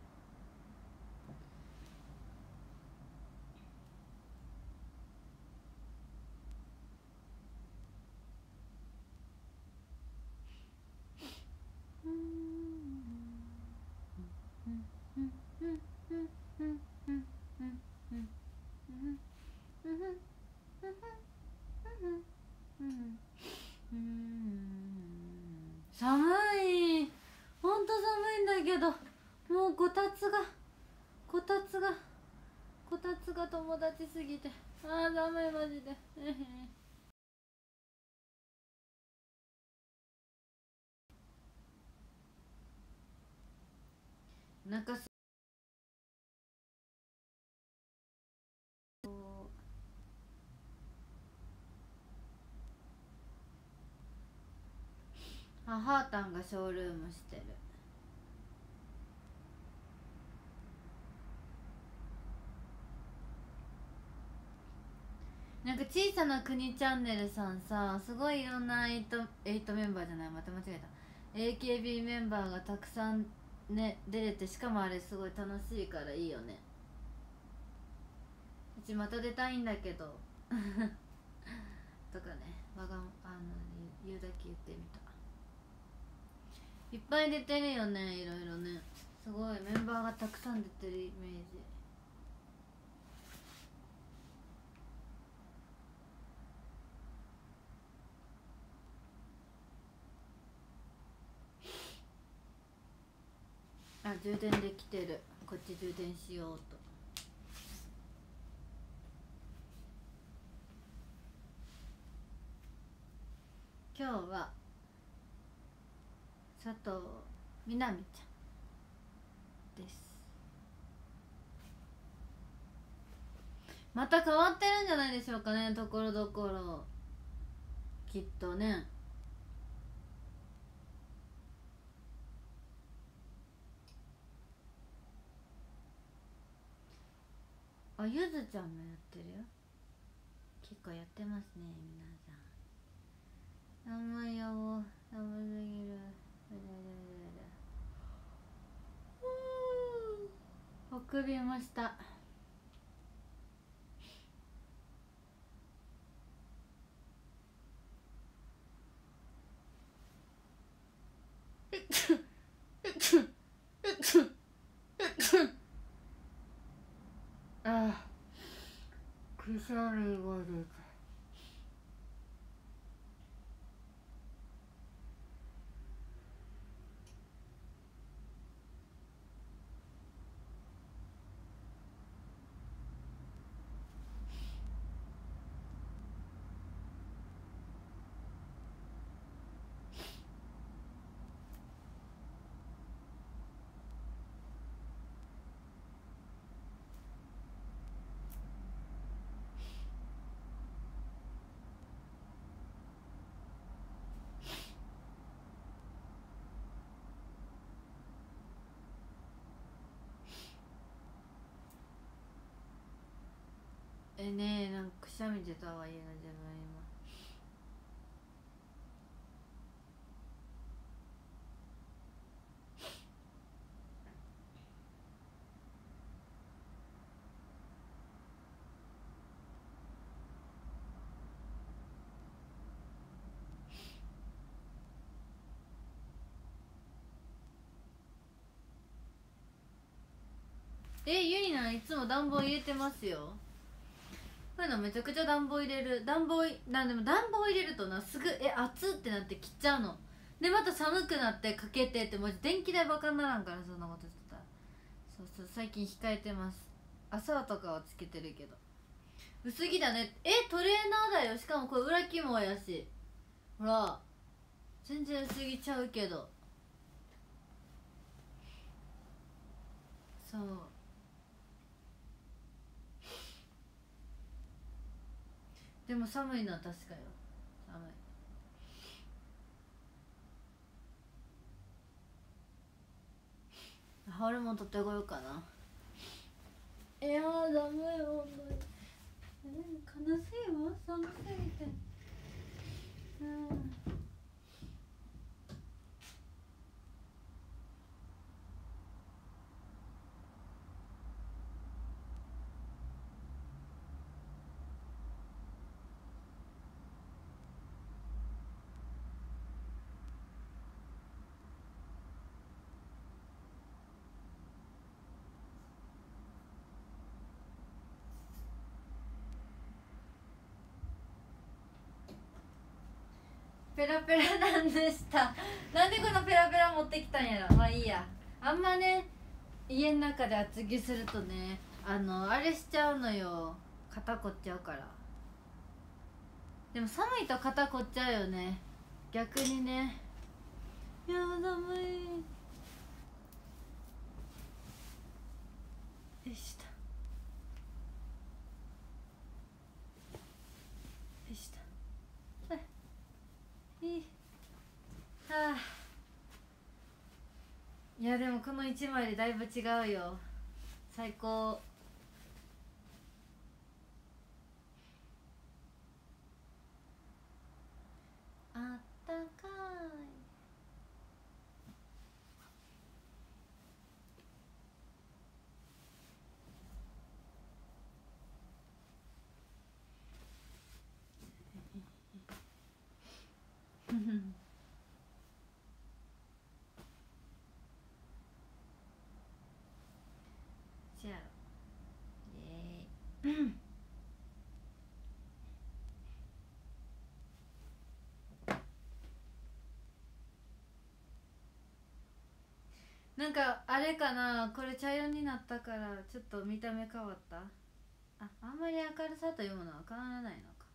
寒い、ほんと寒いんだけど、もうこたつが友達すぎて、あー寒いマジで。中すあ、ハータンがショールームしてる。なんか小さな国チャンネルさんさ、すごいいろんな8メンバーじゃない、また間違えた、 AKB メンバーがたくさんね出れて、しかもあれすごい楽しいからいいよね。うちまた出たいんだけどとかね、言うだけ言ってみた。いっぱい出てるよね、いろいろね。すごいメンバーがたくさん出てるイメージ。あ、充電できてる。こっち充電しようと。今日は佐藤みなみちゃんです。また変わってるんじゃないでしょうかね、ところどころ。きっとね。あ、ゆずちゃんもやってるよ。結構やってますね、皆さん。寒いよ、寒すぎる。送りました。ああ、くしゃみが出た。 ねえ、なんかくしゃみ出たわ家の自分今。ゆりなんいつも暖房入れてますよ。こういうのめちゃくちゃ暖房入れる。でも暖房入れるとな、すぐ暑ってなって切っちゃうので、また寒くなってかけてって、マジ電気代バカにならんから、そんなことしてたら。そうそう、最近控えてます。朝とかはつけてるけど。薄着だね。トレーナーだよ。しかもこれ裏肝やし、ほら全然薄着ちゃうけど。そう、でも寒いのは確かよ。寒い。羽織もん取ってこようかな。ダメよ、ほんまに。悲しいわ、寒すぎて。ペラペラなんでした。なんでこのペラペラ持ってきたんやろ。まあいいや。あんまね、家の中で厚着するとね、あれしちゃうのよ、肩凝っちゃうから。でも寒いと肩凝っちゃうよね、逆にね。いや寒い。よしとよしと。いい。はあ。いやでもこの1枚でだいぶ違うよ。最高。あったかい。じゃあイエーイ。なんかあれかな、これ茶色になったからちょっと見た目変わった。あんまり明るさというものは変わらないのか。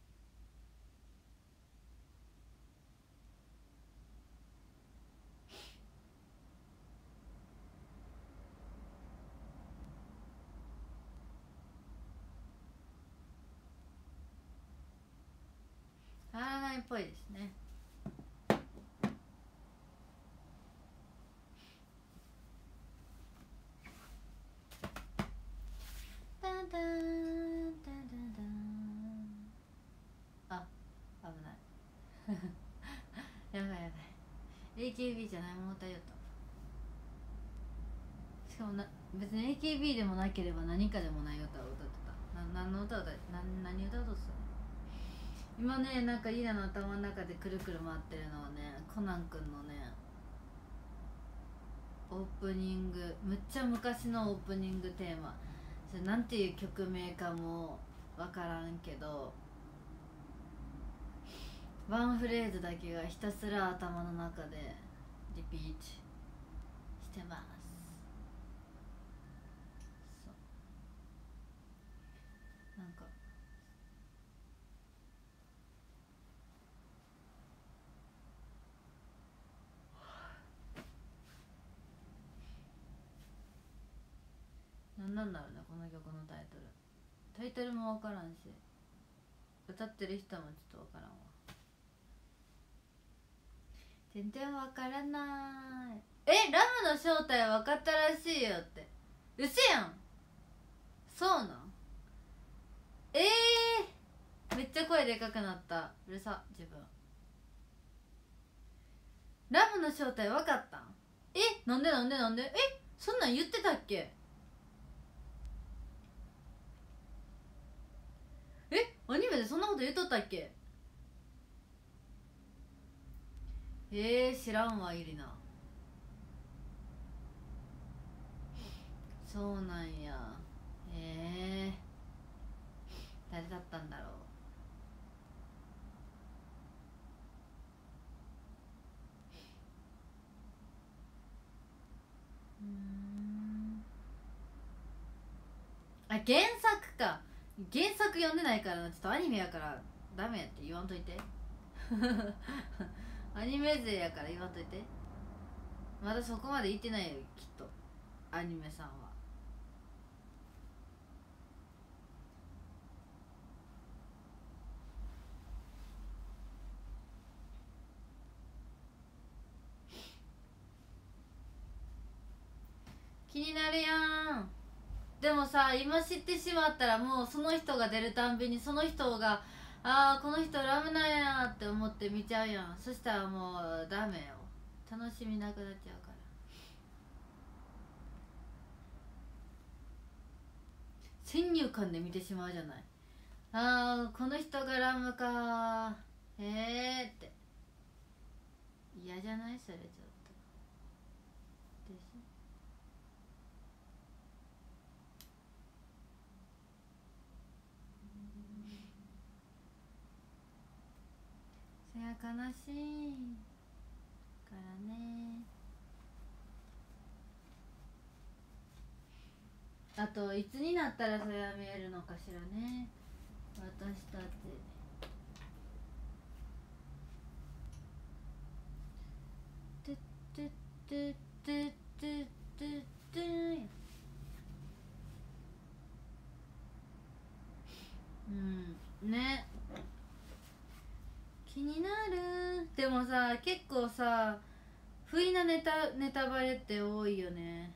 変わらないっぽいですね。タンタンタンタンタン。あ、危ないやばいやばい。 AKB じゃないもの歌よと。しかも別に AKB でもなければ何かでもない歌を歌ってた。何の歌を何歌うとしたの。今ね、なんかリナの頭の中でくるくる回ってるのはね、コナン君のねオープニング、むっちゃ昔のオープニングテーマ。それなんていう曲名かもわからんけど、ワンフレーズだけがひたすら頭の中でリピートしてます。そう、なんかなんだろうね、この曲のタイトルもわからんし、歌ってる人もちょっとわからんわ。全然わからない。ラムの正体分かったらしいよって。うせやん。そうなん。 めっちゃ声でかくなった。うるさ自分。ラムの正体分かったん？なんでそんなん言ってたっけ？アニメでそんなこと言っとったっけ？知らんわイリナ。そうなんや。誰だったんだろう。原作か。原作読んでないからな。ちょっとアニメやからダメやって言わんといてアニメ勢やから言わんといて。まだそこまで行ってないよきっとアニメさんは。気になるやん。でもさ、今知ってしまったらもうその人が出るたんびにその人がこの人ラムなんやって思って見ちゃうやん。そしたらもうダメよ。楽しみなくなっちゃうから。先入観で見てしまうじゃない。この人がラムかって嫌じゃない？それちょっとでしょ。そや悲しいからね。あといつになったらそれは見えるのかしらね、私たち。てってってってってってってね、気になる。でもさ、結構さ不意なネタバレって多いよね。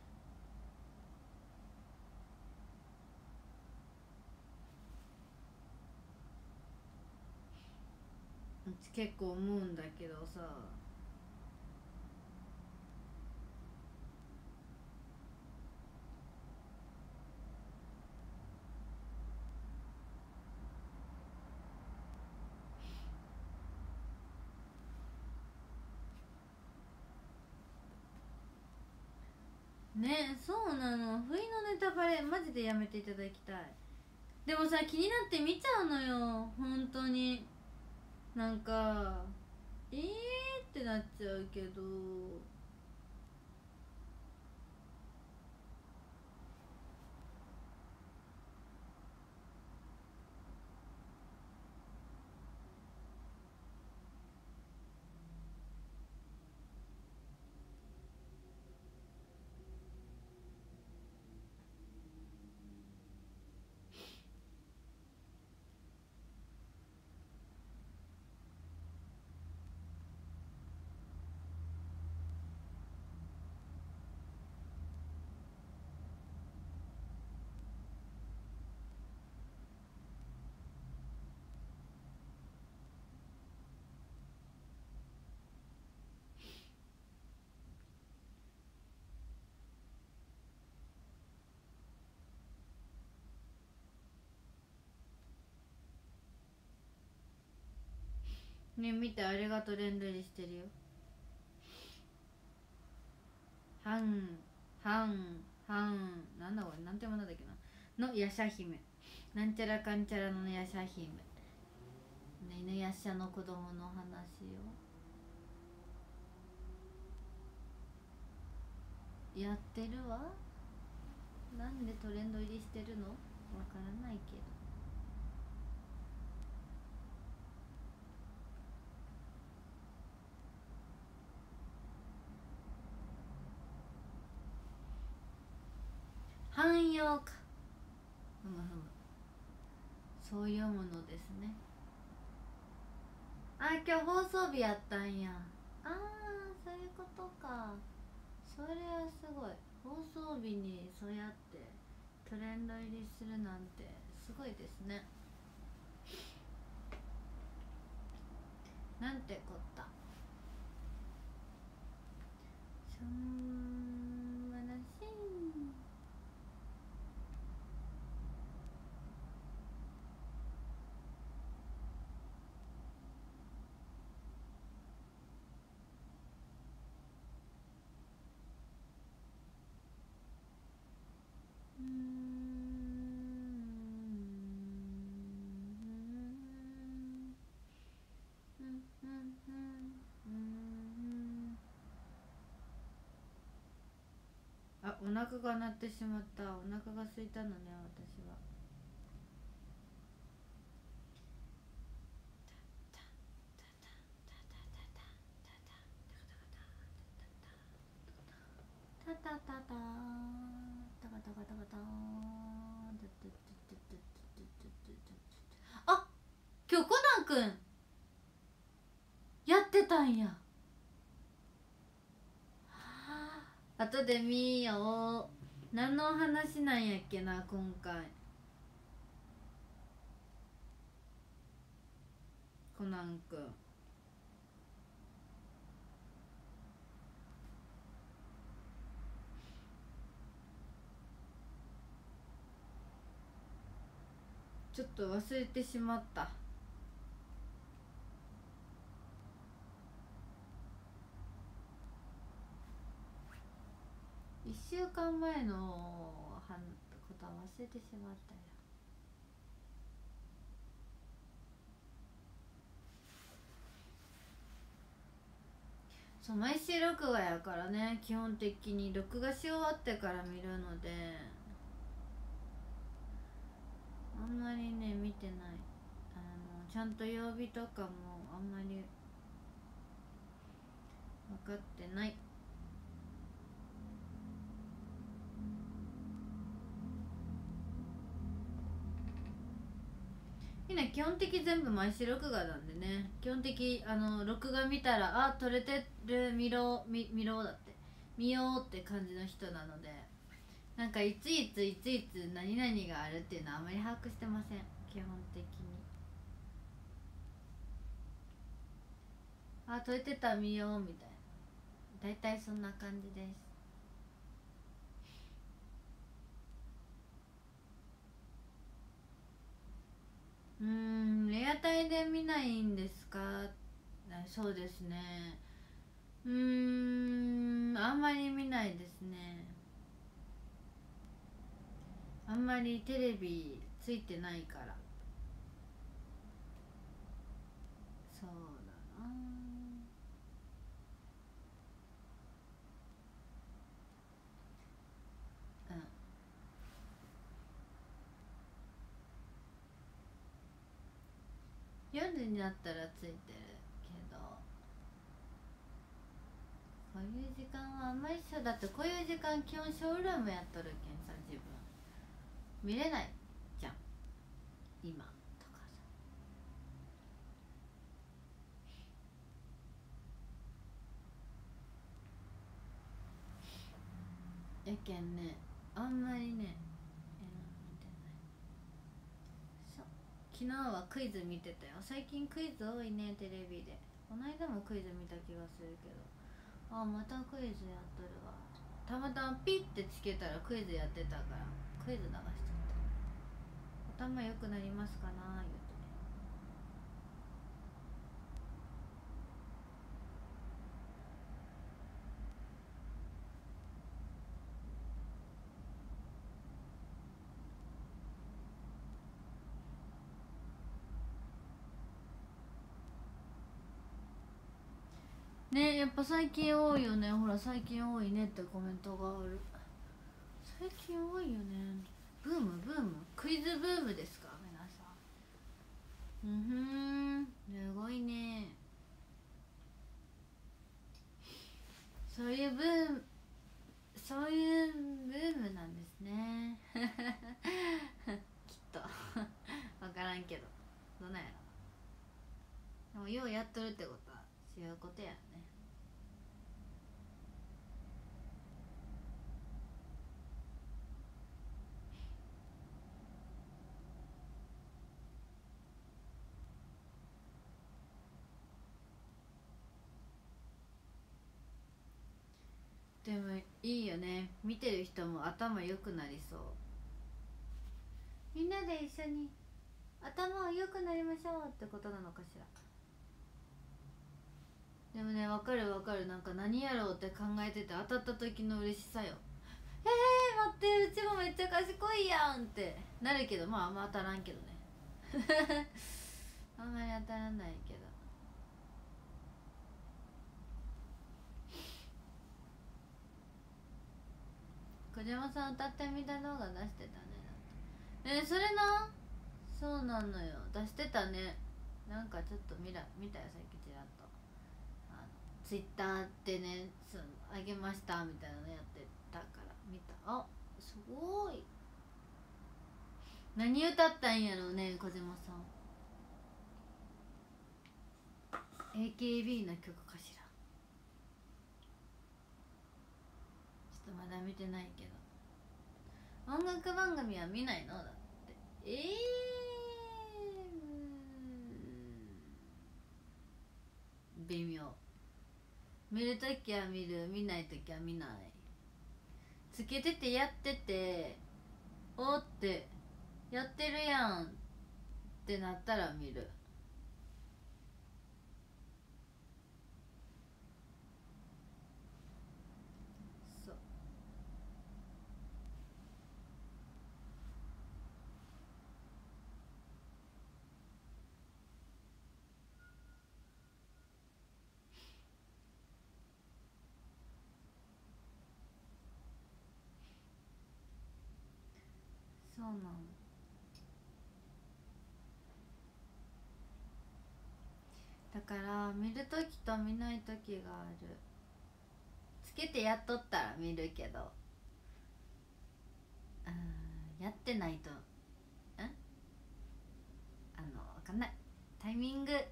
結構思うんだけどさ。ね、そうなの。不意のネタバレマジでやめていただきたい。でもさ、気になって見ちゃうのよ本当に。なんかってなっちゃうけど。ね、見て、あれがトレンド入りしてるよ。はんなんだこれ、なんてもなんだっけなのヤシャ姫、なんちゃらかんちゃらのヤシャ姫、犬ヤシャの子供の話よ。やってるわ。なんでトレンド入りしてるのわからないけど。汎用か。そういうものですね。今日放送日やったんや。そういうことか。それはすごい。放送日にそうやってトレンド入りするなんてすごいですね。 なんてこったしょんばなしあ、お腹が鳴ってしまった。お腹が空いたのね、私は。タタタタタタカタカタカタあ、今日コナンくんやってたんや。後で見よう。何の話なんやっけな今回。コナンくんちょっと忘れてしまった。1週間前のことは忘れてしまったよ。そう、毎週録画やからね、基本的に録画し終わってから見るのであんまりね見てない。ちゃんと曜日とかもあんまり分かってない。みんな基本的全部毎週録画なんでね、基本的録画見たらあ撮れてる見ろだって見ようって感じの人なので、なんかいついつ何々があるっていうのはあまり把握してません。基本的にあ撮れてた見ようみたいな、だいたいそんな感じです。レアタイで見ないんですか。そうですね、あんまり見ないですね。あんまりテレビついてないから。そうだな。夜になったらついてるけど、こういう時間はあんまりだってこういう時間基本ショールームやっとるけんさ、自分見れないじゃん今とかさ。やけんね、あんまりね見てない。そう、昨日はクイズ見てたよ。最近クイズ多いねテレビで。この間もクイズ見た気がするけど、あ、またクイズやっとるわ。たまたまピッてつけたらクイズやってたからクイズ流しちゃった。頭良くなりますかな言うてね。やっぱ最近多いよね。ほら最近多いねってコメントがある。最近多いよね。ブームクイズブームですか皆さん。すごいね。そういうブームなんですねきっと分からんけど、どうなんやろ。でもようやっとるってことはそういうことやね。 でもいいよね、見てる人も頭良くなりそう。みんなで一緒に頭を良くなりましょうってことなのかしら。でもね、わかるわかる。なんか何やろうって考えてて当たった時の嬉しさよ。待って、うちもめっちゃ賢いやんってなるけど、まああんま当たらんけどねあんまり当たらないけど。小島さん歌ってみた動画出してたね。それな、そうなのよ、出してたね。なんかちょっと見たよ、さっきちらっとツイッターでね、あげましたみたいなのやってたから見た。あ、すごい。何歌ったんやろうね、小島さん。 AKB の曲かしら。ちょっとまだ見てないけど。音楽番組は見ないのだって。微妙。見るときは見る、見ないときは見ない。つけててやってて、おってやってるやんってなったら見る。そうそうなの。だから見るときと見ないときがある。つけてやっとったら見るけど、やってないと分かんない。タイミング。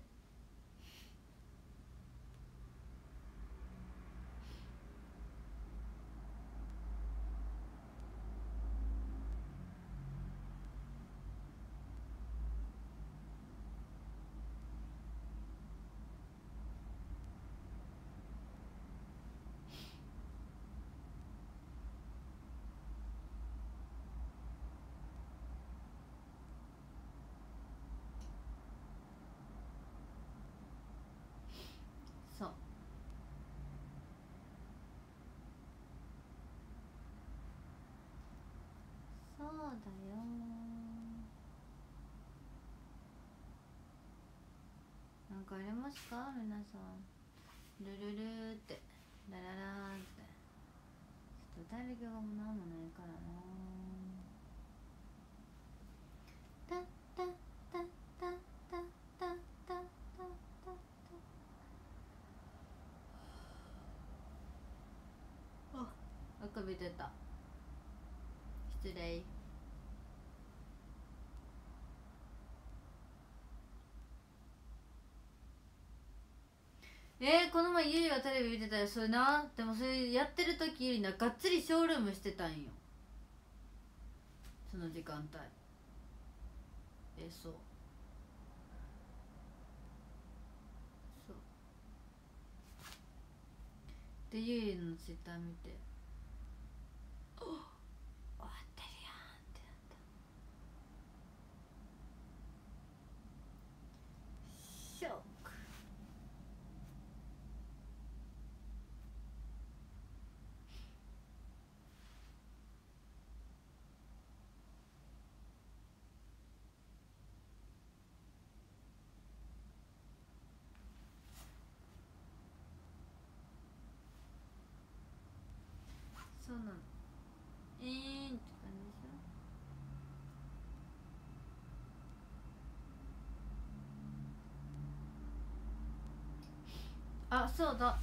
そう、そうだよ。なんかありますか皆さん。ルルルーってラララーって。ちょっと歌える曲もなんもないからな。タッタッタッタッタッタッタッタッタッタ。あくび出た。失礼。この前ゆりはテレビ見てたよ。それな、でもそれやってる時ゆりながっつりショールームしてたんよ、その時間帯。そうそう。でゆりのツイッター見て、お終わってるやんってなった。ショック。そうなの。って感じでしょ。あ、そうだ、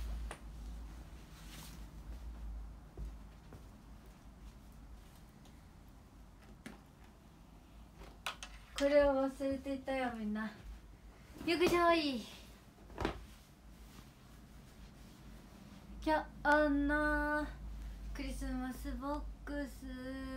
これを忘れていたよみんな。よくじゃい。今日のクリスマスボックス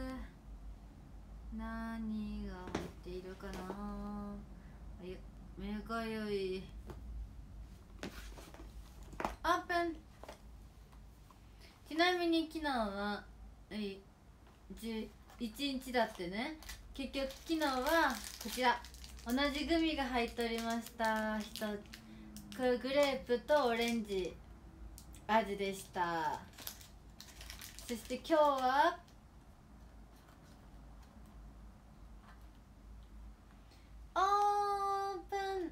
何が入っているかな。目がよい。オープン。ちなみに昨日は11日だってね。結局昨日はこちら同じグミが入っておりました。これグレープとオレンジ味でした。そして今日はオープン。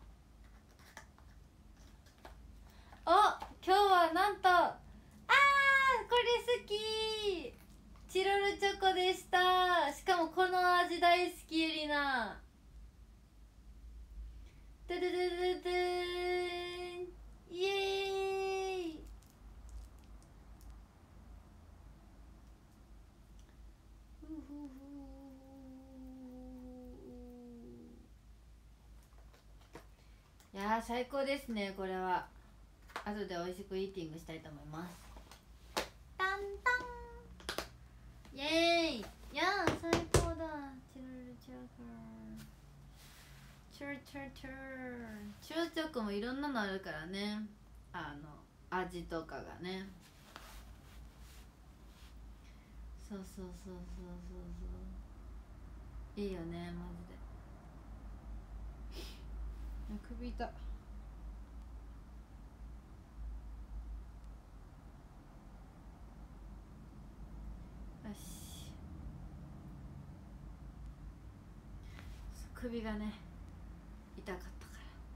今日はなんとこれ好き、チロルチョコでした。しかもこの味大好き。ゆりなドゥドゥドゥドゥドゥーン、イエーイ。いやー最高ですね。これは後で美味しくイーティングしたいと思います。タンタン、イエーイ。いやー最高だ。チロルチョコ、チュルチュルチュルチュルチョコもいろんなのあるからね。味とかがね。そうそうそうそうそうそう、いいよねマジで。首痛い。よし、首がね痛かったから。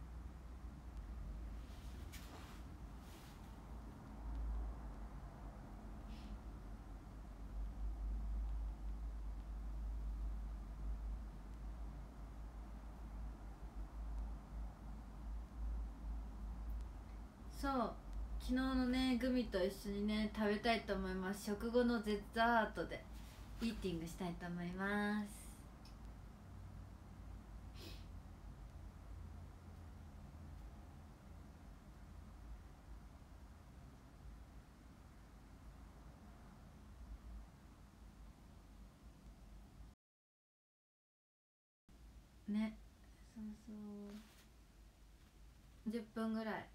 そう、昨日のねグミと一緒にね食べたいと思います。食後のデザートでイーティングしたいと思いますね。そうそう、10分ぐらい。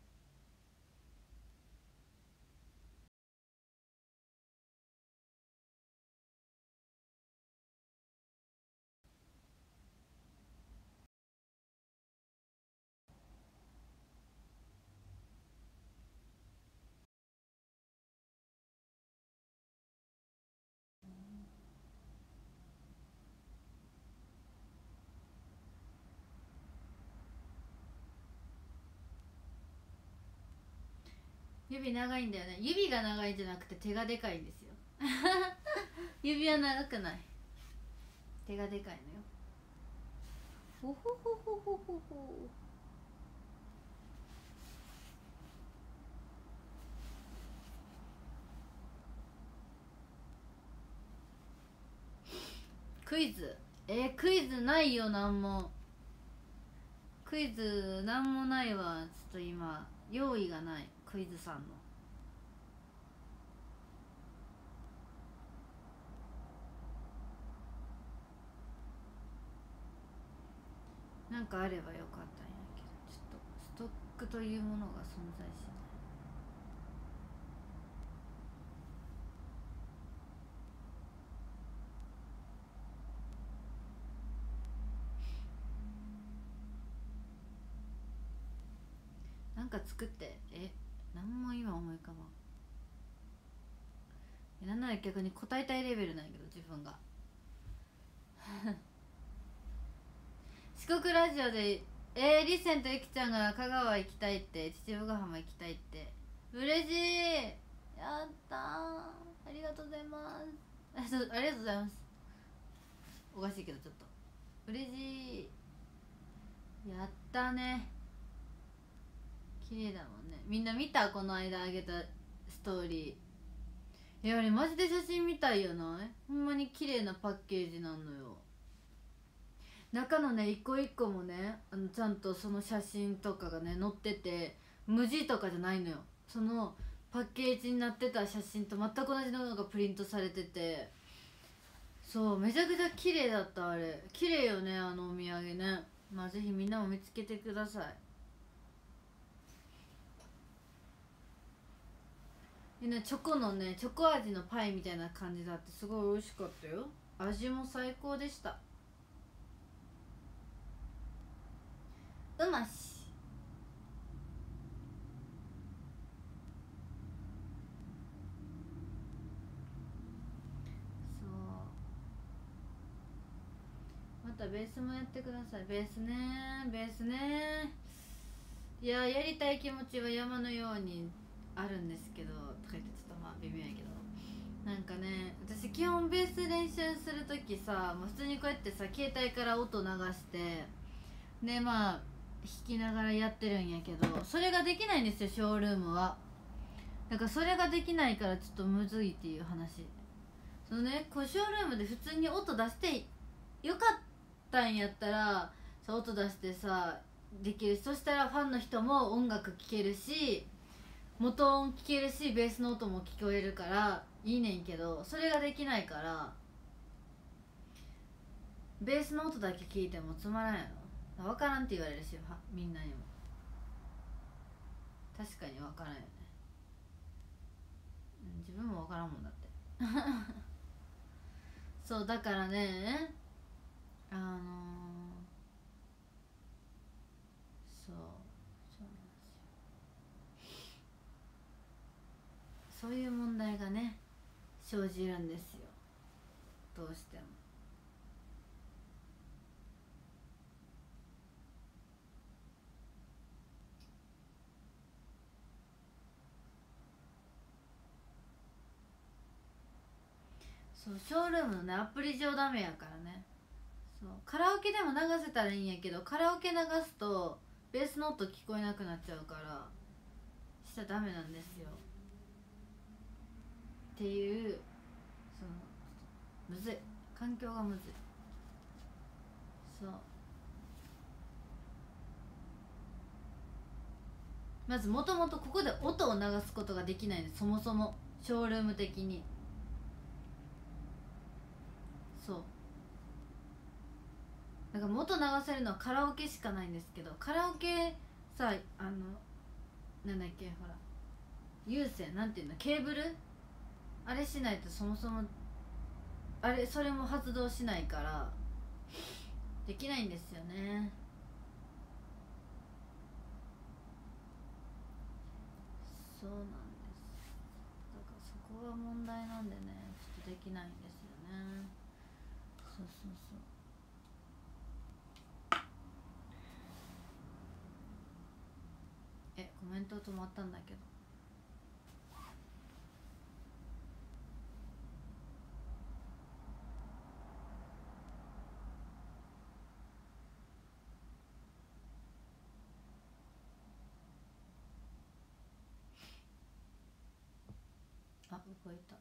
指長いんだよね。指が長いんじゃなくて手がでかいんですよ指は長くない、手がでかいのよ。ほほほほほほほ。クイズクイズないよ。なんもクイズなんもないわ。ちょっと今用意がない。クイズさんのなんかあればよかったんやけど、ちょっとストックというものが存在しない。なんか作って。なんも今思い浮かばん。なんなら逆に答えたいレベルなんやけど自分が四国ラジオでリッセンとゆきちゃんが香川行きたいって、秩父ヶ浜行きたいって。嬉しい。やったー、ありがとうございます。ありがとうございます。おかしいけどちょっと嬉しい。やったね。綺麗だもんね。みんな見た？この間あげたストーリー。いやあれマジで写真みたいよない？ほんまに綺麗なパッケージなのよ。中のね一個一個もねちゃんとその写真とかがね載ってて、無地とかじゃないのよ。そのパッケージになってた写真と全く同じのがプリントされてて、そうめちゃくちゃ綺麗だった。あれ綺麗よね、あのお土産ね。まあぜひみんなも見つけてください。 ね、チョコのねチョコ味のパイみたいな感じだってすごい美味しかったよ。味も最高でした。うまし。またベースもやってください。ベースね、ベースね。いややりたい気持ちは山のようにあるんですけどとか言ってちょっとまあ微妙やけど、なんかね私基本ベース練習する時さ、もう普通にこうやってさ携帯から音流してでまあ弾きながらやってるんやけど、それができないんですよショールームは。だからそれができないからちょっとむずいっていう話。そのねこうショールームで普通に音出してよかったんやったらさ音出してさできる。そしたらファンの人も音楽聴けるし元音聴けるしベースの音も聞こえるからいいねんけど、それができないからベースの音だけ聞いてもつまらんやろ。分からんって言われるしみんなにも。確かに分からんよね、自分も分からんもんだってそうだからねそうそうなんですよ。そういう問題がね生じるんですよ、どうしても。そうショールームのねアプリ上ダメやからね。そうカラオケでも流せたらいいんやけど、カラオケ流すとベースの音聞こえなくなっちゃうからしちゃダメなんですよっていう、そのむずい、環境がむずい。そうまずもともとここで音を流すことができないんです、そもそもショールーム的に。そうだから元流せるのはカラオケしかないんですけど、カラオケさなんだっけほら有線なんていうのケーブルあれしないとそもそもあれそれも発動しないからできないんですよね。そうなんです。だからそこが問題なんでねちょっとできないんですよね。そうそうそう。コメント止まったんだけど。あ、動いた。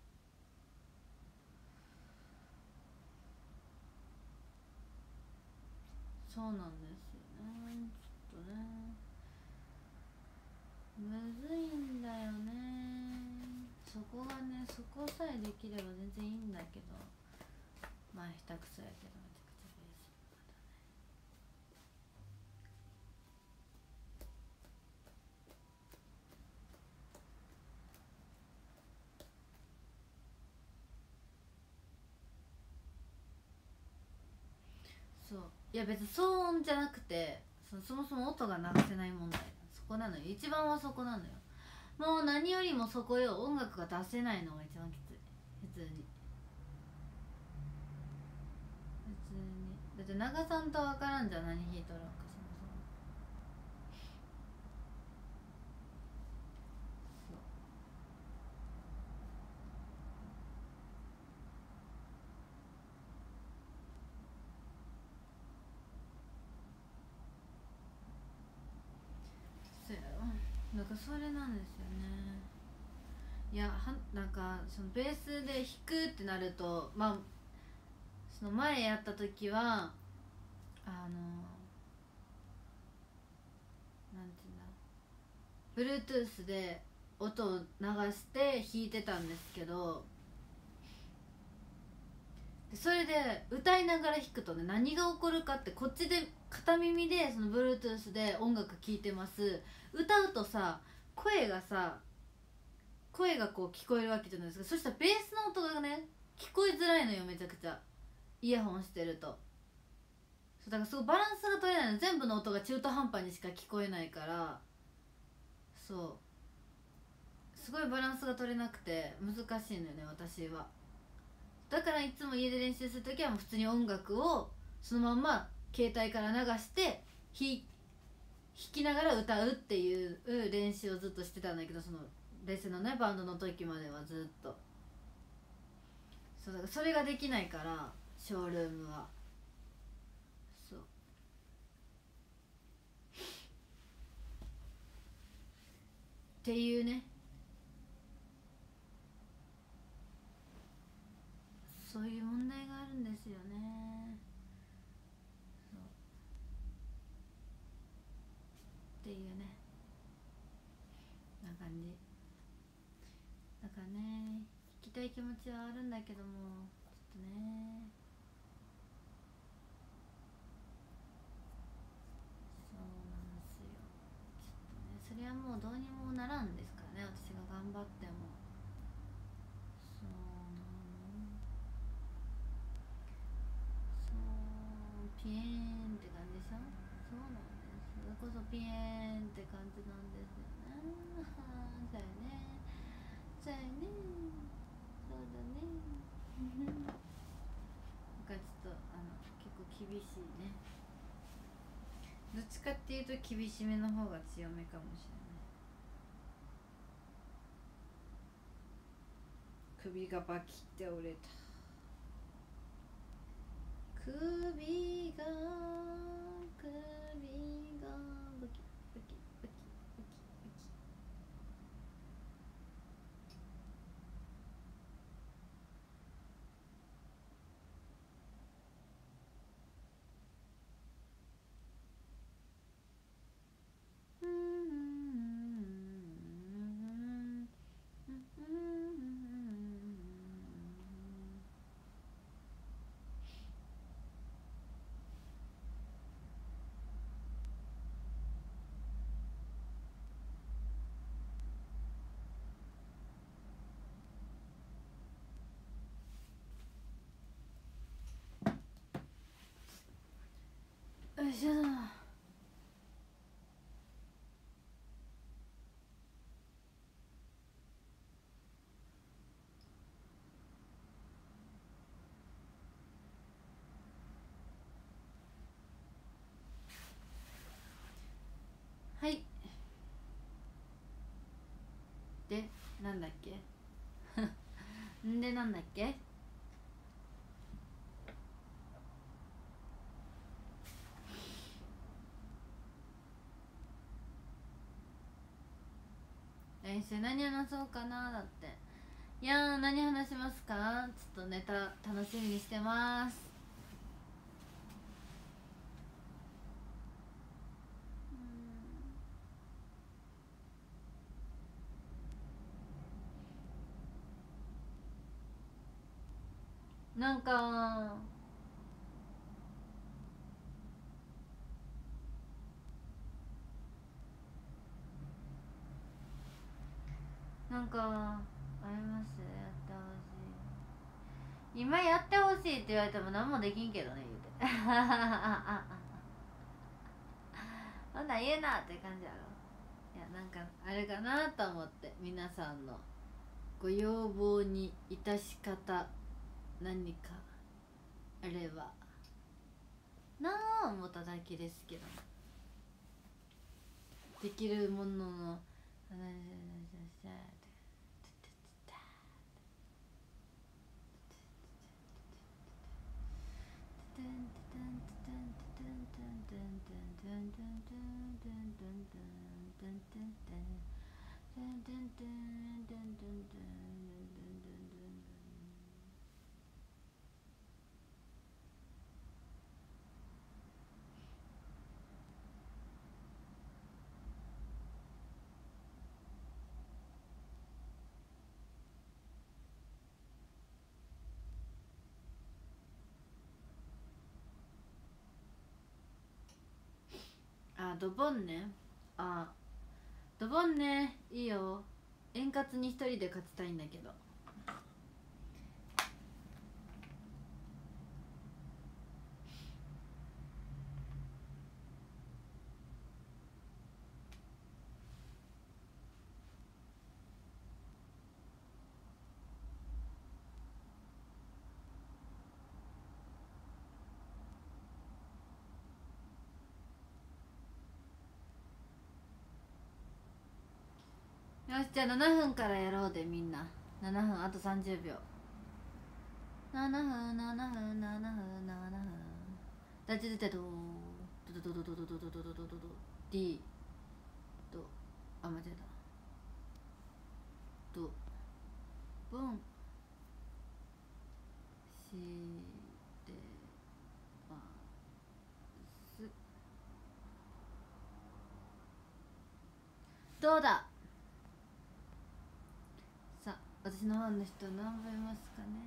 そうなんですよね、ちょっとねむずいんだよね。そこがね、そこさえできれば全然いいんだけど、まあ下手くそやけどめちゃくちゃベースそう。いや別に騒音じゃなくてそもそも音が流せない問題、そこなのよ、一番はそこなのよ。もう何よりもそこよ、音楽が出せないのが一番きつい。普通にだって長さんと分からんじゃん何弾いとるんかそもそも。そうやろ、だからそれなんですよね。いやなんかそのベースで弾くってなると、まあその前やった時はなんていうんだ Bluetooth で音を流して弾いてたんですけど、それで歌いながら弾くとね何が起こるかって、こっちで片耳でその Bluetooth で音楽聴いてます、歌うとさ声がさ声がこう聞こえるわけじゃないですか。そしたらベースの音がね聞こえづらいのよ、めちゃくちゃイヤホンしてると。そうだからすごいバランスが取れないの。全部の音が中途半端にしか聞こえないから、そうすごいバランスが取れなくて難しいのよね、私は。だからいつも家で練習するときはもう普通に音楽をそのまんま携帯から流して弾きながら歌うっていう練習をずっとしてたんだけど、そのレッスンのねバンドの時まではずっと。そうだからそれができないからショールームは。そうっていうね、そういう問題があるんですよね。そうっていうねな感じだからね、聞きたい気持ちはあるんだけどもちょっとね、そうなんですよ。ちょっとねそれはもうどうにもならんですからね、私が頑張っても。そうなの、そうピエーンって感じでしょ。そうなんです、それこそピエーンって感じなんですよね。そうやね、そうやね、そうだね。なんかちょっと結構厳しいね。どっちかっていうと厳しめの方が強めかもしれない。首がバキって折れた。首がバキバキバキバキ。よいしょ。はい。でなんだっけんでなんだっけ。練習何話そうかなだって。いやー何話しますか。ちょっとネタ楽しみにしてます。なんかなんかあります、やってほしい。今やってほしいって言われても何もできんけどね、言うてそんなん言うなって感じやろ。いやなんかあれかなと思って、皆さんのご要望に致し方何かあればなあ思っただけですけど、できるもののあ、ドボンね。あ、ドボンね、いいよ。 円滑に一人で勝ちたいんだけど。よし、じゃあ7分からやろうで、みんな。7分、あと30秒。7分、7分、7分、7分。だちでてどドドドドドドドドドドドドド D と、あ、間違えた。と、ボン、し、で、まあ、す。どうだ。さあ、私のファンの人何分いますかね。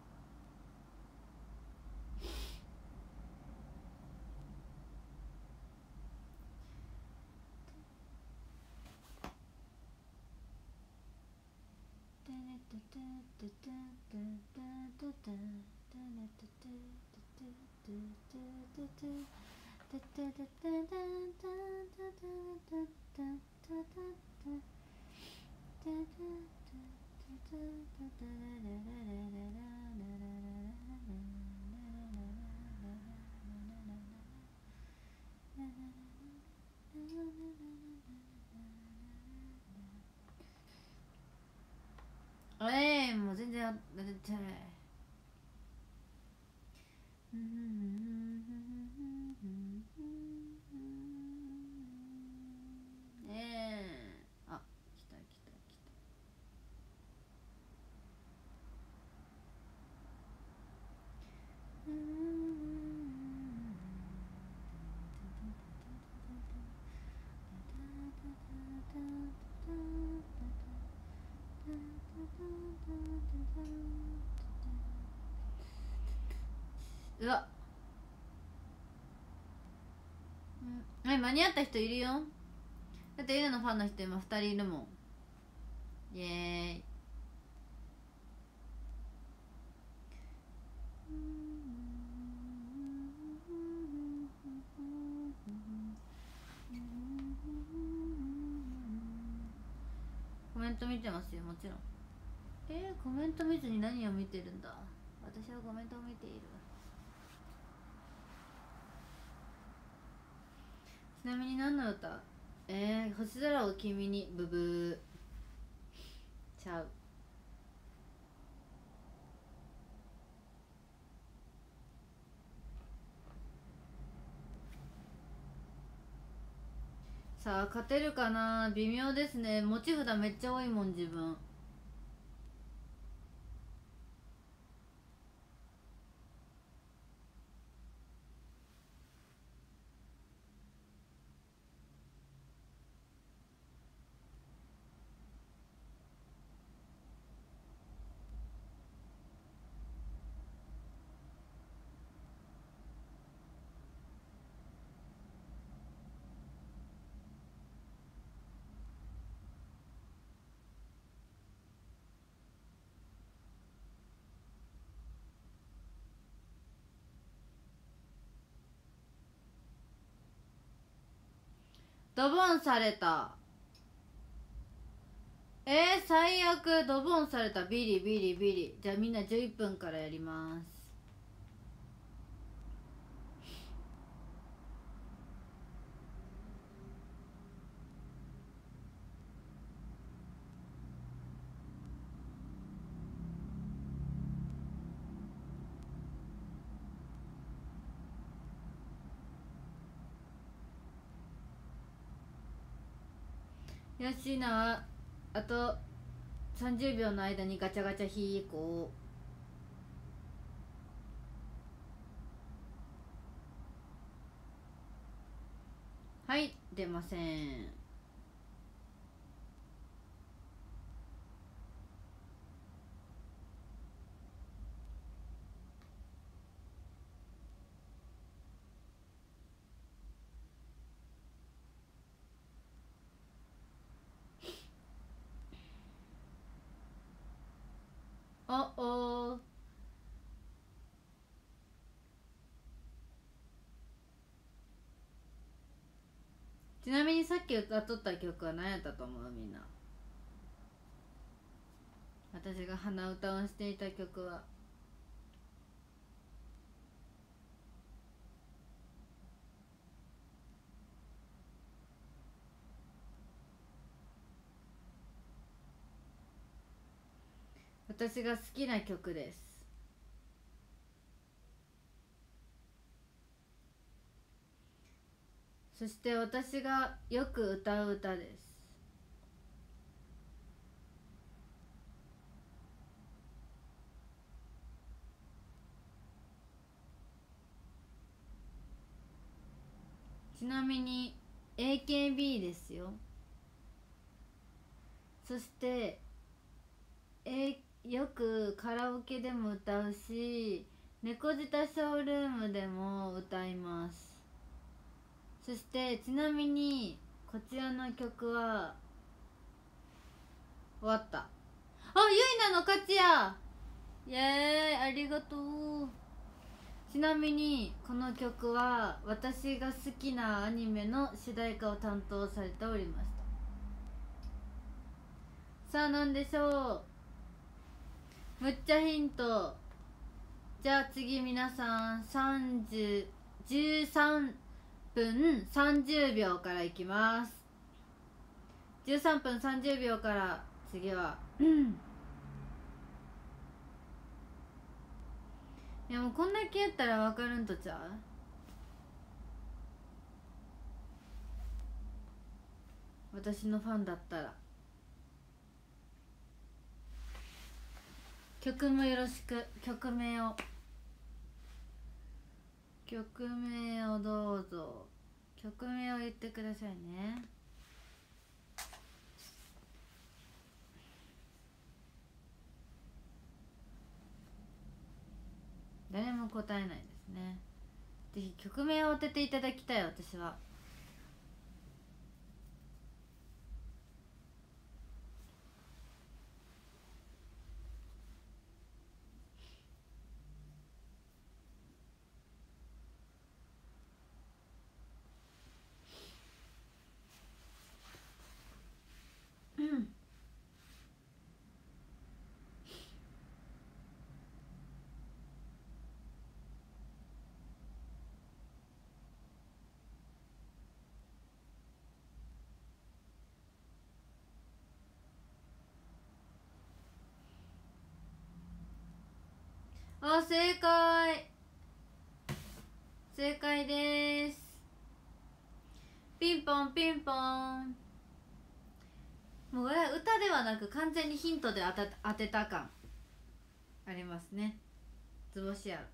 もう全然全然あ、来た来た来た。うわ、間に合った人いるよ。だってゆなのファンの人今2人いるもん。イエーイ。コメント見てますよ、もちろん。コメント見ずに何を見てるんだ。私はコメントを見ている。ちなみに何の歌？星空を君に、ブブー。ちゃう。さあ勝てるかな。微妙ですね。持ち札めっちゃ多いもん自分。ドボンされた。最悪。ドボンされた。ビリビリビリ。じゃあみんな11分からやります。よしな、あと30秒の間にガチャガチャ引いこう。はい、出ません。 おお。ちなみにさっき歌っとった曲は何やったと思う？みんな。私が鼻歌をしていた曲は私が好きな曲です。そして私がよく歌う歌です。ちなみに AKB ですよ。そしてよくカラオケでも歌うし、猫舌ショールームでも歌います。そしてちなみにこちらの曲は終わった。あ、ゆいなの勝ちや。イエーイ、ありがとう。ちなみにこの曲は私が好きなアニメの主題歌を担当されておりました。さあ何でしょう。むっちゃヒント。じゃあ次皆さん13分30秒からいきます。13分30秒から次は、いやもうこんだけやったら分かるんとちゃう？私のファンだったら。曲もよろしく。曲名をどうぞ。曲名を言ってくださいね。誰も答えないですね。ぜひ曲名を当てていただきたい。私はあ、正解です。ピンポンピンポン。もうこれは歌ではなく完全にヒントで当てた感ありますね。図星やろ。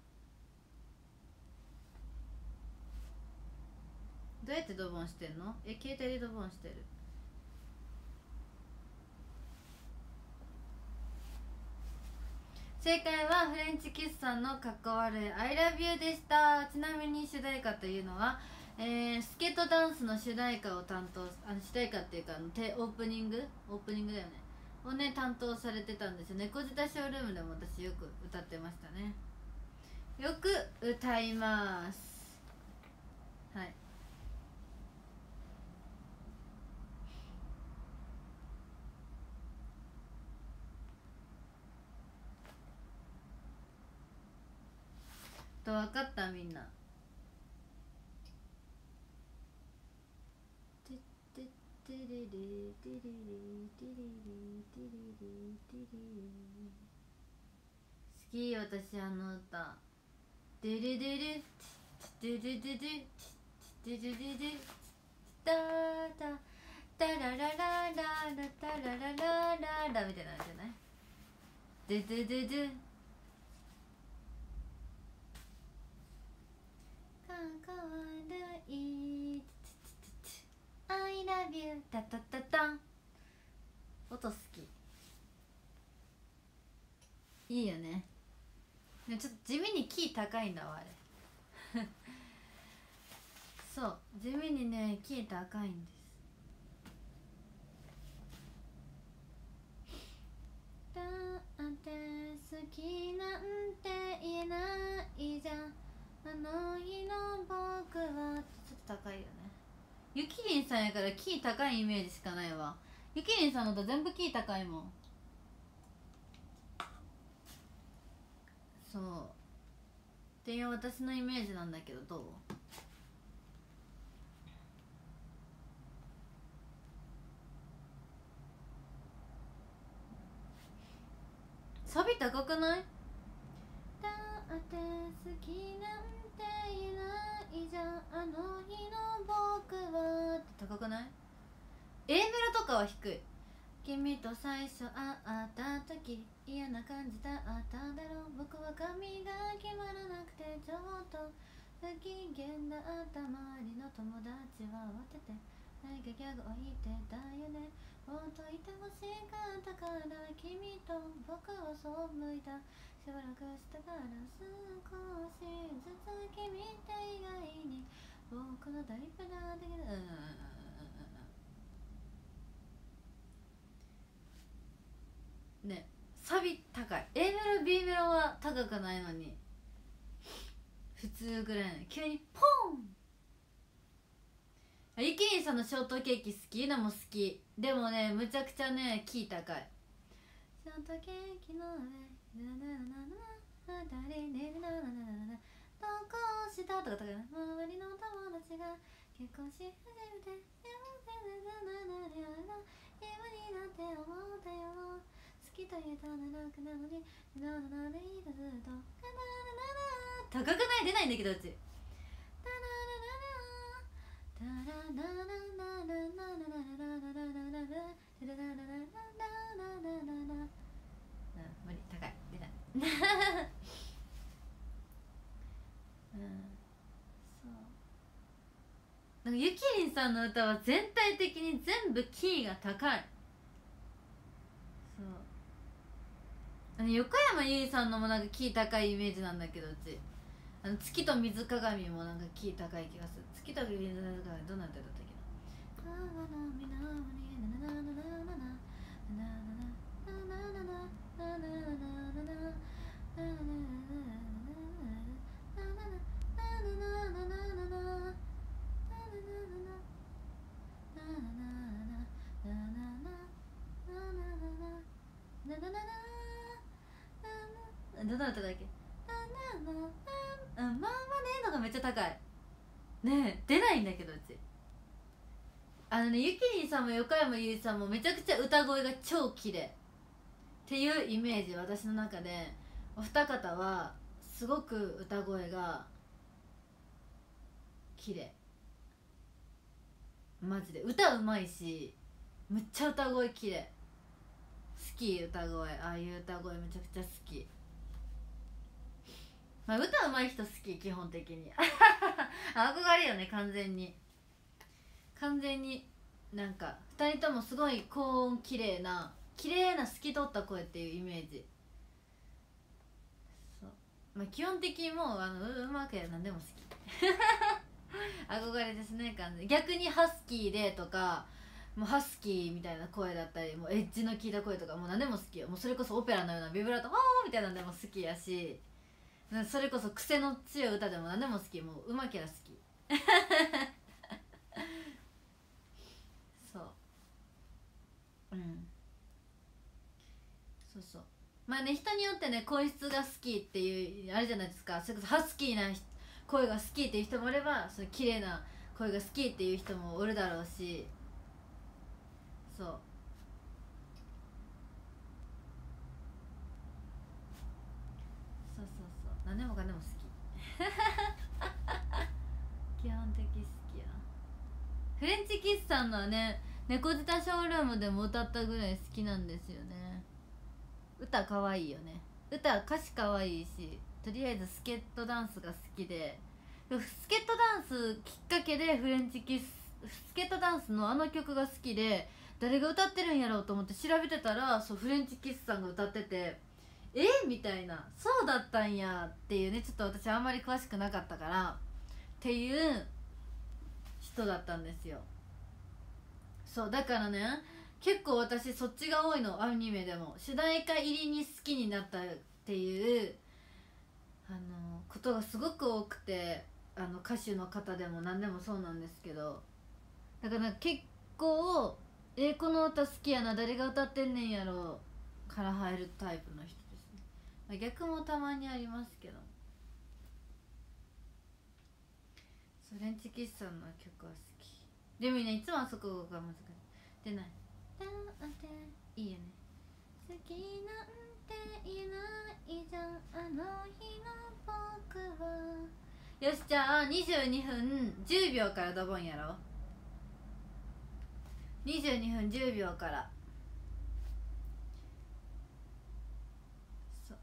どうやってドボンしてんの？携帯でドボンしてる。正解はフレンチキスさんのかっこ悪い I love you でした。ちなみに主題歌というのは、スケートダンスの主題歌を担当、主題歌っていうかオープニングだよねをね担当されてたんですよ。猫舌ショールームでも私よく歌ってましたね。よく歌います。はい。と分かったみんな。好き、私あの歌。ドゥルドゥルドゥルドゥルドゥルドゥルドゥルダダダラララララタラララララみたいなんじゃない？ドゥドゥドゥドゥかわいい I love you タタタタン。音好き。いいよね。でもちょっと地味にキー高いんだわあれそう、地味にねキー高いんです。 って好きなんて言えないじゃん、あの日の僕は。ちょっと高いよね。ゆきりんさんやからキー高いイメージしかないわ。ゆきりんさんのと全部キー高いもん。そうっていう私のイメージなんだけど、どう？サビ高くない？だって好きなんて言えないじゃん、あの日の僕はって高くない？ A メロとかは低い。君と最初会った時嫌な感じだっただろう、僕は髪が決まらなくてちょっと不機嫌だった、周りの友達は慌てて何かギャグを言ってたよね、もっといてほしかったから君と僕はそう向いた、しばらくしたから少しずつ君って意外に僕のタイプだったけど、ね、サビ高い。 A メロ B メロは高くないのに普通ぐらいなのに急にポン。ゆきりんさんのショートケーキ好きなも好き。でもね、むちゃくちゃねキー高い。ショートケーキの上二人で投稿したとか高いな。周りの友達が結婚し始めて幸せな今になって思ったよ、好きと言えたら楽なのになでいいとずっと高くない？出ないんだけどうち。無理、高い、出ないうん、そうなんかゆきりんさんの歌は全体的に全部キーが高い。そう横山由依さんのもなんかキー高いイメージなんだけど、うち月と水鏡もなんかキー高い気がする。月と水鏡どんな歌だったっけな、どんな歌だっけ。まあまあねのがめっちゃ高いね。出ないんだけどうち。ゆきりんさんも横山由依さんもめちゃくちゃ歌声が超綺麗っていうイメージ、私の中で。お二方はすごく歌声が綺麗、マジで歌うまいし、むっちゃ歌声綺麗。好き、歌声、ああいう歌声めちゃくちゃ好き。まあ歌うまい人好き、基本的に憧れよね、完全に。完全になんか2人ともすごい高音綺麗な透き通った声っていうイメージ。そう、まあ、基本的にもううまくやる何でも好き憧れですね、完全に。逆にハスキーでとか、もうハスキーみたいな声だったり、もうエッジの効いた声とかもう何でも好きよ。もうそれこそオペラのようなビブラート「おー」みたいなのでも好きやし、それこそ癖の強い歌でも何でも好き。もううまけりゃ好きそう、うん、そうそう。まあね、人によってね声質が好きっていうあれじゃないですか。それこそハスキーな声が好きっていう人もおれば、その綺麗な声が好きっていう人もおるだろうし。そうそうそうそう、何でもかんでも好き基本的好きや。フレンチキスさんのはね、猫舌ショールームでも歌ったぐらい好きなんですよね。歌可愛いよね。歌詞可愛いし、とりあえずスケートダンスが好きで、スケートダンスきっかけでフレンチキス、スケートダンスのあの曲が好きで、誰が歌ってるんやろうと思って調べてたら、そうフレンチキスさんが歌ってて、みたいな、そうだったんやっていうね。ちょっと私あんまり詳しくなかったからっていう人だったんですよ。そうだからね、 結構私そっちが多いの。アニメでも主題歌入りに好きになったっていうことがすごく多くて、歌手の方でも何でもそうなんですけど、だから結構この歌好きやな、誰が歌ってんねんやろから入るタイプの人ですね。逆もたまにありますけど、ソレンチキスさんの曲は好き。でもね、いつもあそこが難しい。でないだっていいよね、好きなんて言えないじゃんあの日の僕は。よし、じゃあ22分10秒からドボンやろう。22分10秒から。そう、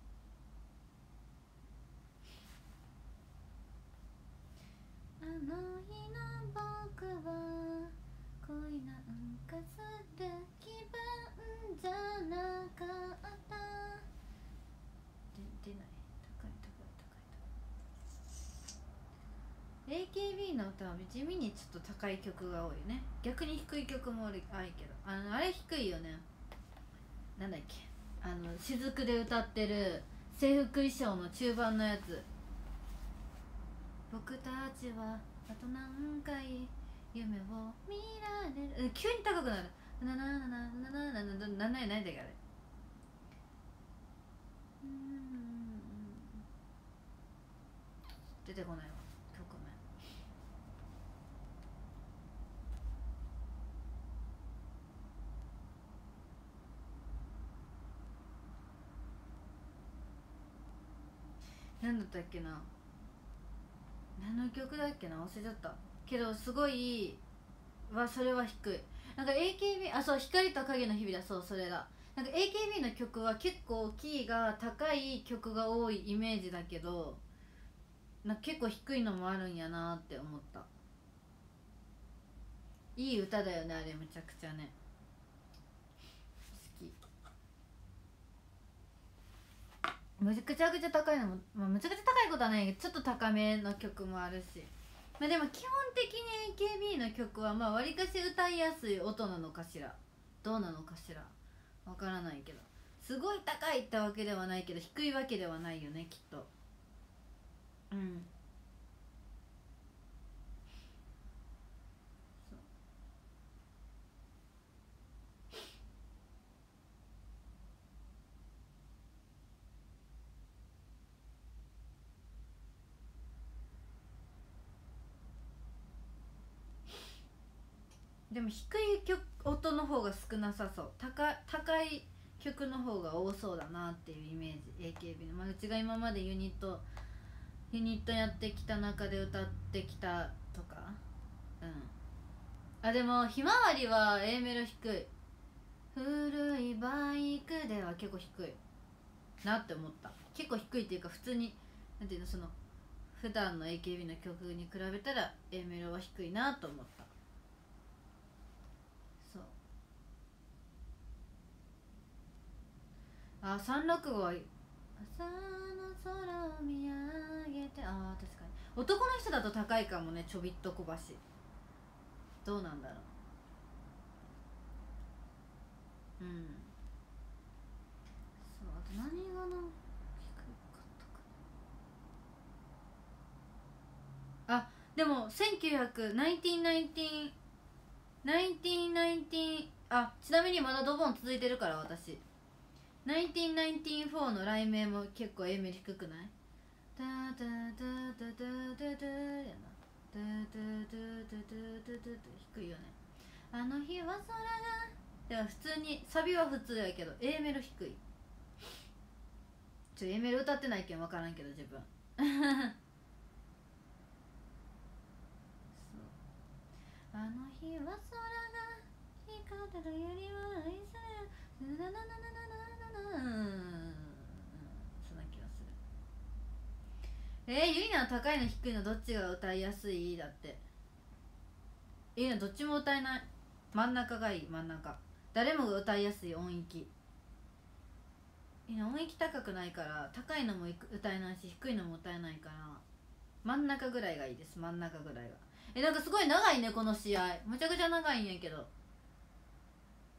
あの日の僕は恋なんかする気分じゃなかった。出ない。高い高い高い高い。 AKB の歌は地味にちょっと高い曲が多いよね。逆に低い曲も多いけど、あれ低いよね。なんだっけ、雫で歌ってる制服衣装の中盤のやつ。僕たちはあと何回夢を見られる、急に高くなる。なななななななななな、何だっけあれ。出てこないわ曲名。なんだったっけな、何の曲だっけな、忘れちゃったけど、すごいそれは低い。なんか AKB、そう、光と影の日々だ、そう、それだ。なんか AKB の曲は結構キーが高い曲が多いイメージだけど、なんか結構低いのもあるんやなって思った。いい歌だよね、あれめちゃくちゃね、好き。むちゃくちゃ高いのも、むちゃくちゃ高いことはないけど、ちょっと高めの曲もあるし、でも基本的に AKB の曲はわりかし歌いやすい音なのかしら、どうなのかしら、わからないけど、すごい高いってわけではないけど低いわけではないよね、きっと。うん、でも低い音の方が少なさそう。高い曲の方が多そうだなっていうイメージ AKB の、うちが今までユニットやってきた中で歌ってきたとか。でもひまわりは A メロ低い。古いバイクでは結構低いなって思った。結構低いっていうか、普通になんていうの、普段の AKB の曲に比べたら A メロは低いなと思った。そう、365は朝の空を見上げて、確かに男の人だと高いかもね、ちょびっと小橋。どうなんだろう。そう、あと何がな、低かったかな。でも1919ちなみにまだドボン続いてるから、私1994の雷鳴も結構 A メロ低くない？ダダダダダダダやな。ダダダダダダダ、低いよね。あの日は空が、では普通にサビは普通やけど A メロ低い。A メロ歌ってないけん分からんけど自分そう、あの日は空が光ってるよりは愛される、なななななななな、そんな気がする。ゆいなは高いの低いのどっちが歌いやすい？だってゆいなどっちも歌えない。真ん中がいい、真ん中。誰もが歌いやすい音域。音域高くないから、高いのも歌えないし低いのも歌えないから、真ん中ぐらいがいいです。真ん中ぐらいが。なんかすごい長いねこの試合、むちゃくちゃ長いんやけど。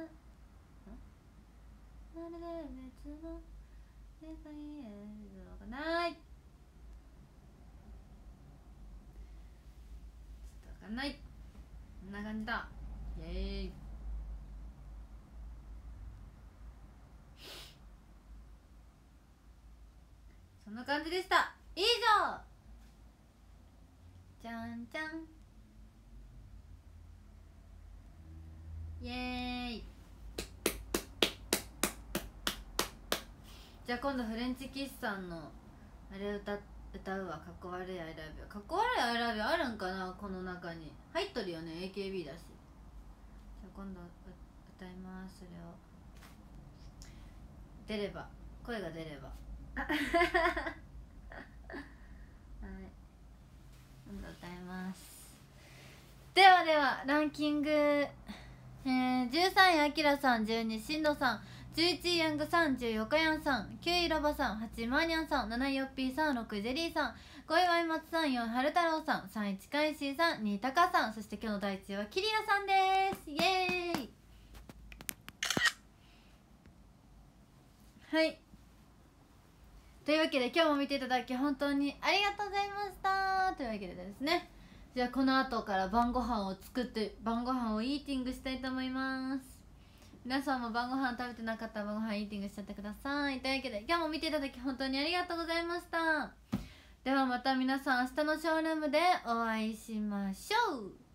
まるで別の世界へ動かない、ちょっとわかんない、こんな感じだ。イエーイ。そんな感じでした。以上、じゃんじゃん、イエーイ。じゃあ今度フレンチキッスさんのあれ歌うわ。かっこ悪いアイラビュー、かっこ悪いアイラビューあるんかな、この中に入っとるよね、 AKB だし。じゃあ今度歌います。それを出れば、声が出ればはい、今度歌います。ではではランキング、13位あきらさん、12位しんどさん、11位ヤングさん、10位よかやんさん、9位ロバさん、8位マーニャンさん、7位ヨッピーさん、6位ジェリーさん、5位ワイマツさん、4位はる太郎さん、3位近石さん、2位タカさん、そして今日の第1位はキリラさんです。イエーイ。はい、というわけで今日も見ていただき本当にありがとうございました。というわけでですね、 じゃあこの後から晩ご飯を作って晩ご飯をイーティングしたいと思います。皆さんも晩ご飯食べてなかったら晩ご飯イーティングしちゃってください。というわけで今日も見ていただき本当にありがとうございました。ではまた皆さん明日のショールームでお会いしましょう。